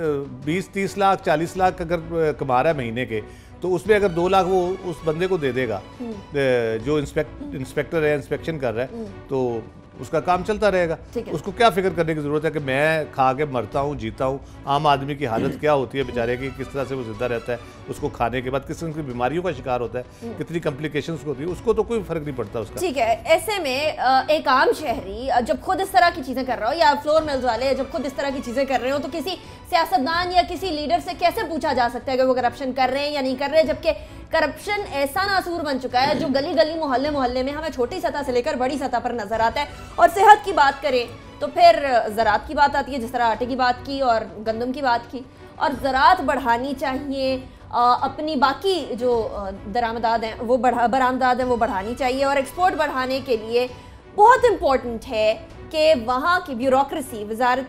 बीस तीस लाख चालीस लाख अगर कमा रहा है महीने के, तो उसमें अगर दो लाख वो उस बंदे को दे देगा जो इंस्पेक्ट इंस्पेक्टर है, इंस्पेक्शन कर रहा है, तो उसका काम चलता रहेगा। उसको क्या फिक्र करने की जरूरत है कि मैं खा के मरता हूँ, जीता हूँ। आम आदमी की हालत क्या होती है बेचारे की, किस तरह से वो जिंदा रहता है, उसको खाने के बाद किस तरह की बीमारियों का शिकार होता है, कितनी कॉम्प्लिकेशंस होती है, उसको तो कोई फर्क नहीं पड़ता उसका। ठीक है, ऐसे में एक आम शहरी जब खुद इस तरह की चीजें कर रहा हो, या फ्लोर मिल्स वाले जब खुद इस तरह की चीजें कर रहे हो, तो किसी सियासतदान या किसी लीडर से कैसे पूछा जा सकता है कि वो करप्शन कर रहे हैं या नहीं कर रहे हैं, जबकि करप्शन ऐसा नासूर बन चुका है जो गली गली मोहल्ले मोहल्ले में हमें छोटी सतह से लेकर बड़ी सतह पर नजर आता है। और सेहत की बात करें तो फिर ज़रात की बात आती है, जिस तरह आटे की बात की और गंदम की बात की, और ज़रात बढ़ानी चाहिए, अपनी बाकी जो दरामदाद हैं वो बढ़ा बरामदाद हैं वो बढ़ानी चाहिए, और एक्सपोर्ट बढ़ाने के लिए बहुत इम्पोर्टेंट है कि वहाँ की ब्यूरोक्रेसी, वजारत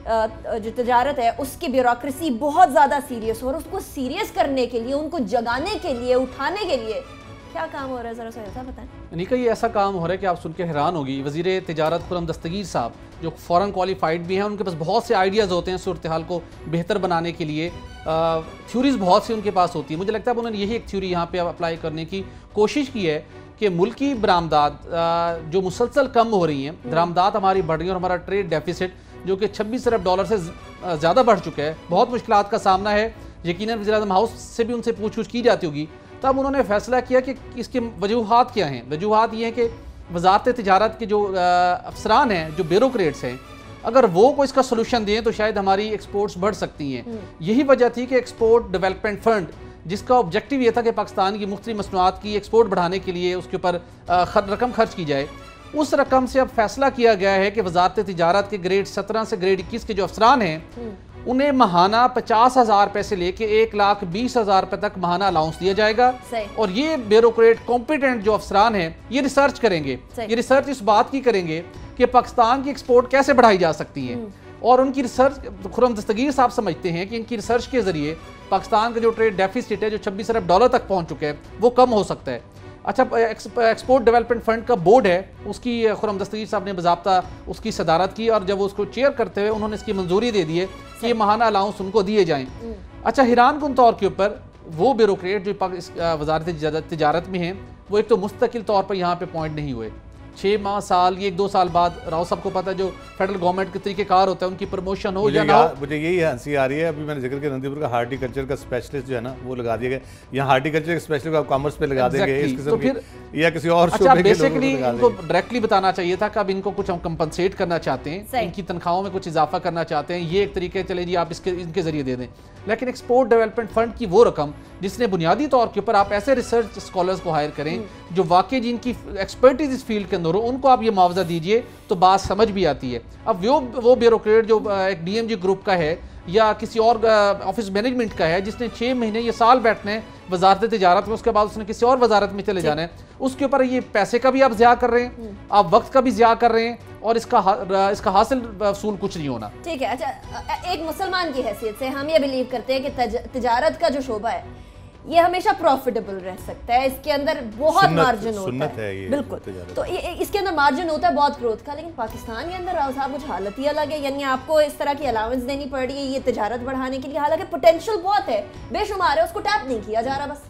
जो तजारत है उसकी ब्यूरोक्रेसी बहुत ज़्यादा सीरियस हो, और उसको सीरियस करने के लिए, उनको जगाने के लिए, उठाने के लिए क्या काम हो रहा है, ज़रा सा ऐसा बताएं। अनीका, ये ऐसा काम हो रहा है कि आप सुन के हैरान होगी। वज़ीर तिजारत खुर्रम दस्तगीर साहब जो फ़ौरन क्वालिफाइड भी हैं, उनके पास बहुत से आइडियाज़ होते हैं सूरत हाल को बेहतर बनाने के लिए, थ्योरीज बहुत सी उनके पास होती है। मुझे लगता है उन्होंने यही एक थ्योरी यहाँ पे अप्लाई करने की कोशिश की है कि मुल्की बरामदात जो मुसलसल कम हो रही हैं, दरामदात हमारी बढ़ रही है, और हमारा ट्रेड डेफिसिट जो कि छब्बीस अरब डॉलर से ज़्यादा बढ़ चुका है, बहुत मुश्किलात का सामना है। यकीनन वज़ीर-ए-आज़म हाउस से भी उनसे पूछ पूछ की जाती होगी। तब उन्होंने फैसला किया कि इसके वजूहात क्या हैं। वजूहात ये हैं कि वज़ारत तिजारत के जो अफसरान हैं, जो ब्यूरोक्रेट्स हैं, अगर वो कोई इसका सोल्यूशन दें तो शायद हमारी एक्सपोर्ट्स बढ़ सकती हैं। यही वजह थी कि एक्सपोर्ट डेवलपमेंट फ़ंड, जिसका ऑब्जेक्टिव ये था कि पाकिस्तान की मुख्तलिफ मसनूआत की एक्सपोर्ट बढ़ाने के लिए उसके ऊपर रकम खर्च की जाए, उस रकम से अब फैसला किया गया है कि वज़ारत तिजारत के ग्रेड सत्रह से ग्रेड इक्कीस के जो अफसरान हैं उन्हें महाना पचास हज़ार रुपये से लेके एक लाख बीस हज़ार रुपये तक महाना अलाउंस दिया जाएगा। और ये ब्यूरोक्रेट कॉम्पिटेंट जो अफसरान हैं ये रिसर्च करेंगे, ये रिसर्च इस बात की करेंगे कि पाकिस्तान की एक्सपोर्ट कैसे बढ़ाई जा सकती है। और उनकी रिसर्च, खुर्रम दस्तगीर साहब समझते हैं कि इनकी रिसर्च के जरिए पाकिस्तान का जो ट्रेड डेफिसिट है जो छब्बीस अरब डॉलर तक पहुंच चुका है वो कम हो सकता है। अच्छा, एक्सपोर्ट डेवलपमेंट फंड का बोर्ड है, उसकी खुर्रम दस्तगीर साहब ने बाज़ाब्ता उसकी सदारत की, और जब उसको चेयर करते हुए उन्होंने इसकी मंजूरी दे दी है कि ये महाना अलाउंस उनको दिए जाएँ। अच्छा, हैरान कुन तौर के ऊपर वो ब्यूरोक्रेट जो वज़ारत तिजारत में हैं वो एक तो मुस्तकिल तौर पर यहाँ पर पॉइंट नहीं हुए। छः माह साल ये एक दो साल बाद राव साहब को पता है जो फेडरल गवर्नमेंट के तरीक़ेकार होता है उनकी प्रमोशन हो या ना हो। मुझे यही हंसी आ रही है, अभी मैंने जिक्र किया नंदीपुर का हार्टिकल्चर का स्पेशलिस्ट जो है ना वो लगा दिया गया, यहाँ हार्टिकल्चर के स्पेशलिस्ट आप कॉमर्स पे लगा देंगे इस किस्म की या किसी और। अच्छा, बेसिकली इनको डायरेक्टली बताना चाहिए था कि अब इनको कुछ हम कंपनसेट करना चाहते हैं, इनकी तनख्वाहों में कुछ इजाफा करना चाहते हैं, ये एक तरीके चले जी आप इसके इनके जरिए दे दें। लेकिन एक्सपोर्ट डेवलपमेंट फंड की वो रकम जिसने बुनियादी तौर के ऊपर आप ऐसे रिसर्च स्कॉलर्स को हायर करें जो वाकई जिनकी एक्सपर्टीज इस फील्ड के अंदर हो, उनको आप ये मुआवजा दीजिए तो बात समझ भी आती है। अब वो वो ब्यूरोक्रेट जो एक डीएमजी ग्रुप का है या किसी और ऑफिस मैनेजमेंट का है जिसने छः महीने या साल बैठने हैं वजारत तिजारत में, उसके बाद उसने किसी और वजारत में चले जाना है, उसके ऊपर ये पैसे का भी आप ज़िया कर रहे हैं, आप वक्त का भी ज़िया कर रहे हैं, और इसका हा, इसका हासिल वसूल कुछ नहीं होना। ठीक है। अच्छा, एक मुसलमान की हैसियत से हम ये बिलीव करते हैं कि तिजारत का जो शोबा है ये हमेशा प्रॉफिटेबल रह सकता है, इसके अंदर बहुत मार्जिन होता है, है बिल्कुल, तो ये, इसके अंदर मार्जिन होता है बहुत ग्रोथ का। लेकिन पाकिस्तान के अंदर राव साहब कुछ हालत ही अलग है, यानी आपको इस तरह की अलाउंस देनी पड़ रही है ये तिजारत बढ़ाने के लिए, हालांकि पोटेंशियल बहुत है, बेशुमार है, उसको टैप नहीं किया जा रहा। बस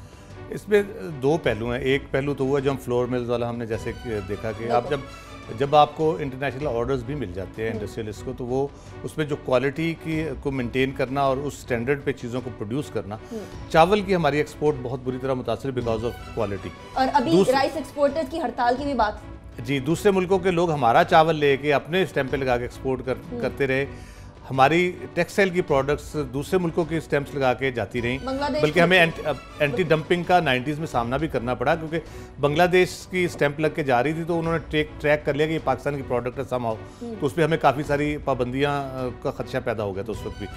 इसमें दो पहलू हैं। एक पहलू तो हुआ जो हम फ्लोर मिल्स वाला हमने जैसे देखा कि आप जब जब आपको इंटरनेशनल ऑर्डर्स भी मिल जाते हैं इंडस्ट्रियलिस्ट को, तो वो उसमें जो क्वालिटी की को मेंटेन करना और उस स्टैंडर्ड पे चीज़ों को प्रोड्यूस करना, चावल की हमारी एक्सपोर्ट बहुत बुरी तरह मुतासर बिकॉज ऑफ क्वालिटी। और अभी राइस एक्सपोर्टर्स की हड़ताल की भी बात, जी, दूसरे मुल्कों के लोग हमारा चावल लेके अपने स्टैंप पे लगा के एक्सपोर्ट कर, करते रहे। हमारी टेक्सटाइल की प्रोडक्ट्स दूसरे मुल्कों के स्टैंप्स लगा के जाती रहीं, बांग्लादेश बल्कि हमें एंटी, एंटी डंपिंग का नाइन्टीज़ में सामना भी करना पड़ा, क्योंकि बांग्लादेश की स्टैंप लग के जा रही थी तो उन्होंने ट्रैक ट्रैक कर लिया कि ये पाकिस्तान की प्रोडक्ट है समहाउ, तो उस पर हमें काफ़ी सारी पाबंदियाँ का खदशा पैदा हो गया था उस वक्त भी।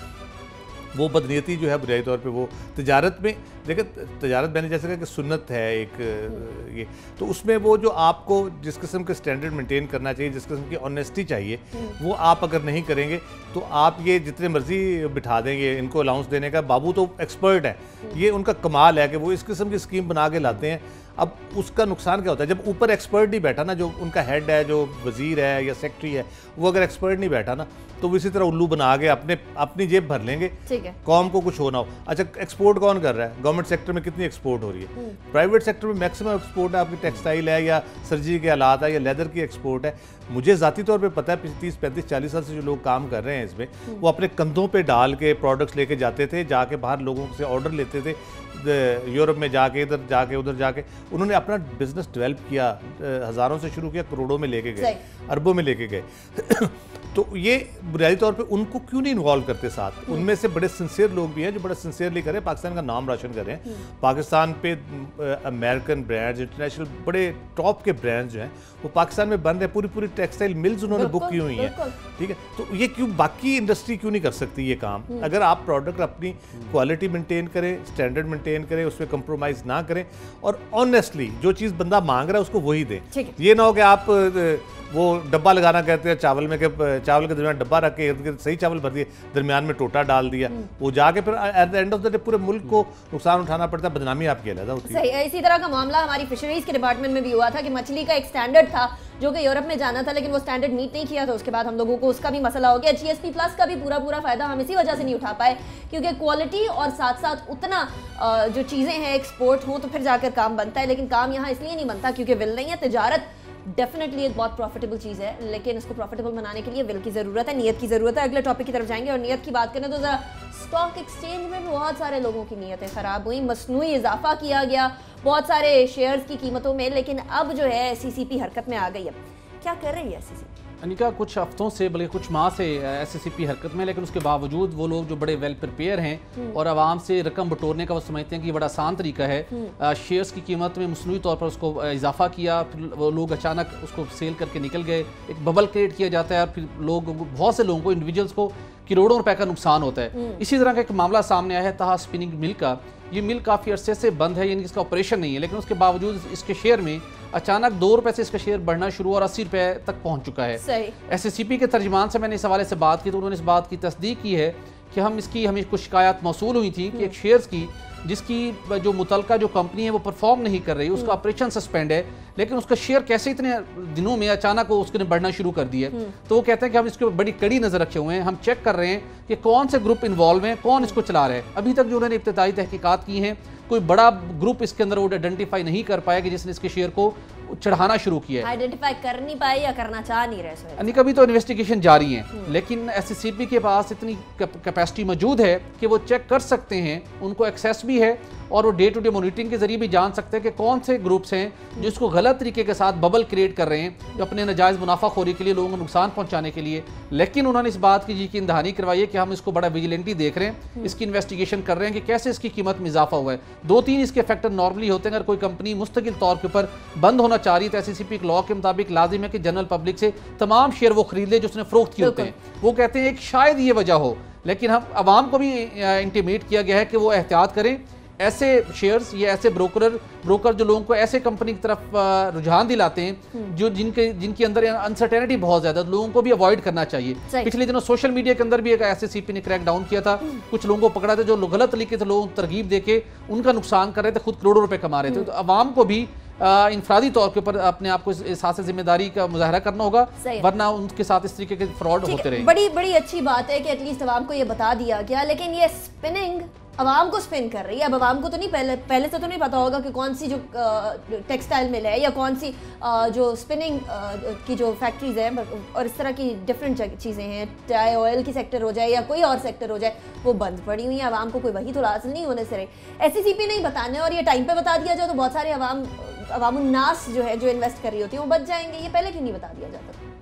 वो बदनीयती जो है बुनियादी तौर पे वो तिजारत में, देखिए तिजारत मैंने जैसे कहा कि सुन्नत है एक ये, तो उसमें वो जो आपको जिस किस्म के स्टैंडर्ड मेंटेन करना चाहिए, जिस किस्म की ऑनेस्टी चाहिए, वो आप अगर नहीं करेंगे तो आप ये जितने मर्जी बिठा देंगे, इनको अलाउंस देने का, बाबू तो एक्सपर्ट है, ये उनका कमाल है कि वो इस किस्म की स्कीम बना के लाते हैं। अब उसका नुकसान क्या होता है, जब ऊपर एक्सपर्ट नहीं बैठा ना, जो उनका हेड है, जो वजीर है या सेक्रेटरी है, वो अगर एक्सपर्ट नहीं बैठा ना, तो वो इसी तरह उल्लू बना के अपने अपनी जेब भर लेंगे, ठीक है, कौम को कुछ होना हो। अच्छा, एक्सपोर्ट कौन कर रहा है? गवर्नमेंट सेक्टर में कितनी एक्सपोर्ट हो रही है? प्राइवेट सेक्टर में मैक्सिमम एक्सपोर्ट है, आपकी टेक्सटाइल है या सर्जरी के आलात है या लेदर की एक्सपोर्ट है। मुझे ज़ाती तौर पे पता है पिछले तीस पैंतीस चालीस साल से जो लोग काम कर रहे हैं इसमें, वो अपने कंधों पे डाल के प्रोडक्ट्स लेके जाते थे, जाके बाहर लोगों से ऑर्डर लेते थे, यूरोप में जाके, इधर जाके, उधर जाके उन्होंने अपना बिजनेस डेवलप किया, हज़ारों से शुरू किया, करोड़ों में लेके गए, अरबों में लेके गए। तो ये बुनियादी तौर पे उनको क्यों नहीं इन्वॉल्व करते साथ? उनमें से बड़े सिंसियर लोग भी हैं जो बड़ा सिंसियरली करें, पाकिस्तान का नाम रोशन करें, पाकिस्तान पे अमेरिकन ब्रांड्स, इंटरनेशनल बड़े टॉप के ब्रांड्स जो हैं वो पाकिस्तान में बंद है, पूरी पूरी टेक्सटाइल मिल्स उन्होंने बुक की हुई हैं, ठीक है। तो ये क्यों बाकी इंडस्ट्री क्यों नहीं कर सकती ये काम? अगर आप प्रोडक्ट अपनी क्वालिटी मेंटेन करें, स्टैंडर्ड मेंटेन करें, उसमें कंप्रोमाइज़ ना करें और ऑनेस्टली जो चीज़ बंदा मांग रहा है उसको वही दें। ये ना हो कि आप वो डब्बा लगाना कहते हैं चावल में, के चावल के दरमियान डब्बा रख के इर्द गिर्द सही चावल भर दिए, दरमियान में टोटा डाल दिया, वो जाके फिर at the end of the day पूरे मुल्क को नुकसान उठाना पड़ता है, बदनामी आपकी अलग होती है। सही, इसी तरह का मामला हमारी फिशरीज के डिपार्टमेंट में भी हुआ था कि मछली का एक स्टैंडर्ड था जो कि यूरोप में जाना था, लेकिन वो स्टैंडर्ड मीट नहीं किया, तो उसके बाद हम लोगों को उसका भी मसला हो गया। जीएसपी प्लस का भी पूरा पूरा फायदा हम इसी वजह से नहीं उठा पाए, क्योंकि क्वालिटी और साथ साथ उतना जो चीज़ें हैं एक्सपोर्ट हो तो फिर जाकर काम बनता है, लेकिन काम यहाँ इसलिए नहीं बनता क्योंकि विल नहीं है। तिजारत डेफिनेटली एक बहुत प्रॉफिटेबल चीज़ है, लेकिन इसको प्रॉफिटेबल बनाने के लिए विल की ज़रूरत है, नीयत की ज़रूरत है। अगले टॉपिक की तरफ जाएंगे और नीयत की बात करें तो ज़रा स्टॉक एक्सचेंज में भी बहुत सारे लोगों की नीयतें ख़राब हुई, मसनूई इजाफा किया गया बहुत सारे शेयर्स की कीमतों में, लेकिन अब जो है एससीसीपी हरकत में आ गई है। क्या कर रही है एससीसीपी? अनिका, कुछ हफ्तों से बल्कि कुछ माह से एससीसीपी हरकत में, लेकिन उसके बावजूद वो लोग जो बड़े वेल प्रिपेयर हैं और आवाम से रकम बटोरने का वो समझते हैं कि ये बड़ा आसान तरीका है, शेयर्स की कीमत में मसनूई तौर पर उसको इजाफा किया, फिर वो लोग अचानक उसको सेल करके निकल गए, एक बबल क्रिएट किया जाता है और फिर लोग बहुत से लोगों को, इंडिविजुअल्स को करोड़ों रुपए का नुकसान होता है। इसी तरह का एक मामला सामने आया है तहा स्पिनिंग मिल का। ये मिल काफ़ी अरसे से बंद है, यानी इसका ऑपरेशन नहीं है, लेकिन उसके बावजूद इसके शेयर में अचानक दो रुपए से इसका शेयर बढ़ना शुरू और अस्सी रुपए तक पहुंच चुका है। एससीसीपी के तर्जमान से मैंने इस हवाले से बात की तो उन्होंने इस बात की तस्दीक की है कि हम इसकी हमें कुछ शिकायत मौसूल हुई थी कि एक शेयर्स की जिसकी जो मुतलका जो कंपनी है वो परफॉर्म नहीं कर रही, उसका ऑपरेशन सस्पेंड है, लेकिन उसका शेयर कैसे इतने दिनों में अचानक वो उसने बढ़ना शुरू कर दिया। तो वो कहते हैं कि हम इसके बड़ी कड़ी नज़र रखे हुए हैं, हम चेक कर रहे हैं कि कौन से ग्रुप इन्वॉल्व हैं, कौन इसको चला रहा है। अभी तक जो उन्होंने इब्तिदाई तहकीकात की हैं, कोई बड़ा ग्रुप इसके अंदर वो आइडेंटिफाई नहीं कर पाया कि जिसने इसके शेयर को चढ़ाना शुरू किया है। आइडेंटिफाई कर नहीं पाए या करना चाह नहीं रहे। अनिका, भी तो इन्वेस्टिगेशन जारी है, लेकिन एससीसीपी के पास इतनी कैपेसिटी मौजूद है कि वो चेक कर सकते हैं, उनको एक्सेस भी है और वो डे टू डे मॉनिटरिंग के जरिए भी जान सकते हैं कि कौन से ग्रुप्स हैं जो इसको गलत तरीके के साथ बबल क्रिएट कर रहे हैं, जो अपने नाजायज़ मुनाफाखोरी के लिए लोगों को नुकसान पहुंचाने के लिए। लेकिन उन्होंने इस बात की यकीन दहानी करवाई है कि हम इसको बड़ा विजिलेंटली देख रहे हैं, इसकी इन्वेस्टिगेशन कर रहे हैं कि कैसे इसकी कीमत में इजाफा हुआ है। दो तीन इसके फैक्टर नॉर्मली होते हैं। अगर कोई कंपनी मुस्तकिल तौर के ऊपर बंद होना चाह रही है तो एससीसीपी लॉ के मुताबिक लाजिम है कि जनरल पब्लिक से तमाम शेयर वो खरीद ले जो उसने फरोख्त किए होते हैं। वो कहते हैं एक शायद ये वजह हो, लेकिन हम आवाम को भी इंटीमेट किया गया है कि वो एहतियात करें। ऐसे शेयर्स या ऐसे ब्रोकर ब्रोकर जो लोगों को ऐसे कंपनी की तरफ रुझान दिलाते हैं जो जिनके जिनके अंदर अनसर्टेनिटी बहुत ज्यादा, लोगों को भी अवॉइड करना चाहिए। पिछले दिनों सोशल मीडिया के अंदर भी एक एससीसीपी ने क्रैक डाउन किया था, कुछ लोगों को पकड़ा था जो गलत तरीके से लोगों को तरगीब देके उनका नुकसान कर रहे थे, खुद करोड़ों रुपए कमा रहे थे। तो आवाम को भी इंफरादी तौर के ऊपर अपने आप को एहसास जिम्मेदारी का मुजाहरा करना होगा, वरना उनके साथ इस तरीके के फ्रॉड होते रहे। बड़ी बड़ी अच्छी बात है कि एटलीस्ट आवाम को ये बता दिया गया, लेकिन ये स्पिनिंग आवाम को स्पिन कर रही है। अब आवाम को तो नहीं, पहले पहले से तो नहीं पता होगा कि कौन सी जो टेक्सटाइल मिल है या कौन सी आ, जो स्पिनिंग की जो फैक्ट्रीज हैं और इस तरह की डिफरेंट चीज़ें हैं, चाहे ऑयल की सेक्टर हो जाए या कोई और सेक्टर हो जाए, वो बंद पड़ी हुई है। आवाम को कोई वही तो हासिल नहीं होने से रही। एससीसीपी नहीं बताने और ये टाइम पे बता दिया जाए तो बहुत सारे आवाम अवामुन्नास जो है जो इन्वेस्ट कर रही होती है वो बच जाएंगे। ये पहले क्यों नहीं बता दिया जाता?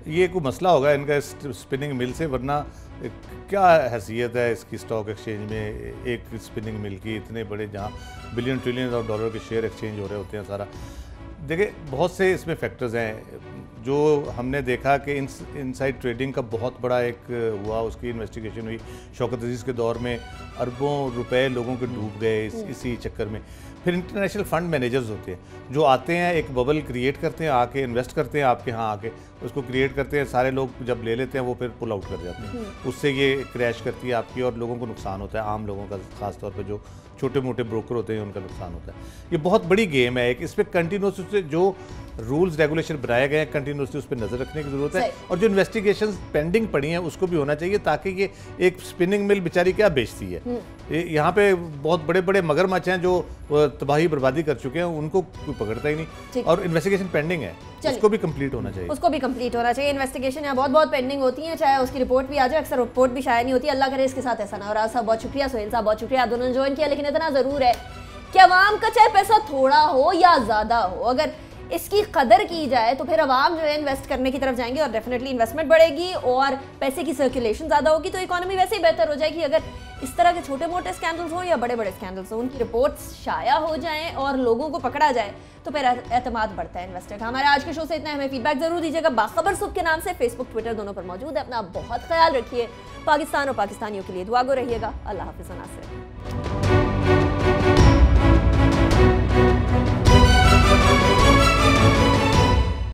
ये कोई मसला होगा इनका स्पिनिंग मिल से, वरना क्या हैसियत है इसकी स्टॉक एक्सचेंज में, एक स्पिनिंग मिल की इतने बड़े जहाँ बिलियन ट्रिलियन ऑफ डॉलर के शेयर एक्सचेंज हो रहे होते हैं सारा। देखिए बहुत से इसमें फैक्टर्स हैं जो हमने देखा कि इन इनसाइड ट्रेडिंग का बहुत बड़ा एक हुआ, उसकी इन्वेस्टिगेशन हुई। शौकत अजीज़ के दौर में अरबों रुपए लोगों के डूब गए इस, इसी चक्कर में। फिर इंटरनेशनल फंड मैनेजर्स होते हैं जो आते हैं, एक बबल क्रिएट करते हैं, आके इन्वेस्ट करते हैं आपके यहाँ आके, उसको क्रिएट करते हैं, सारे लोग जब ले लेते हैं वो फिर पुल आउट कर जाते हैं। उससे ये क्रैश करती है आपकी और लोगों को नुकसान होता है, आम लोगों का ख़ास तौर पे जो छोटे मोटे ब्रोकर होते हैं उनका नुकसान होता है। ये बहुत बड़ी गेम है एक, इस पर कंटिन्यूसली जो रूल्स रेगुलेशन बनाए गए हैं कंटिन्यूसली उस पर नज़र रखने की ज़रूरत है, और जो इन्वेस्टिगेशन पेंडिंग पड़ी हैं उसको भी होना चाहिए, ताकि ये एक स्पिनिंग मिल बेचारी क्या बेचती है, यहाँ पे बहुत बड़े बड़े मगरमच्छ हैं जो तबाही बर्बादी कर चुके हैं, उनको कोई पकड़ता ही नहीं, और इन्वेस्टिगेशन पेंडिंग है, उसको भी कंप्लीट होना चाहिए उसको भी कंप्लीट होना चाहिए। इन्वेस्टिगेशन यहाँ बहुत बहुत पेंडिंग होती है, चाहे उसकी रिपोर्ट भी आ जाए, अक्सर रिपोर्ट भी शायद नहीं होती। अल्लाह करे इसके साथ ऐसा ना हो। राज साहब बहुत शुक्रिया, सोहेल साहब बहुत शुक्रिया, दोनों ने ज्वाइन किया। लेकिन इतना ज़रूर है कि अवाम का चाहे पैसा थोड़ा हो या ज़्यादा हो, अगर इसकी कदर की जाए तो फिर अवाम जो है इन्वेस्ट करने की तरफ जाएंगे और डेफिनेटली इन्वेस्टमेंट बढ़ेगी और पैसे की सर्कुलेशन ज़्यादा होगी, तो इकोनॉमी वैसे ही बेहतर हो जाएगी। अगर इस तरह के छोटे मोटे स्कैंडल्स हों या बड़े बड़े स्कैंडल्स हों, उनकी रिपोर्ट्स शाया हो जाएं और लोगों को पकड़ा जाए तो फिर एतमाद बढ़ता है इन्वेस्टर का। हमारे आज के शो से इतना, हमें फीडबैक जरूर दीजिएगा। बाखबर सुबह के नाम से फेसबुक ट्विटर दोनों पर मौजूद है। अपना बहुत ख्याल रखिए। पाकिस्तान और पाकिस्तानियों के लिए दुआ गो रहिएगा। अल्लाह हाफिज़।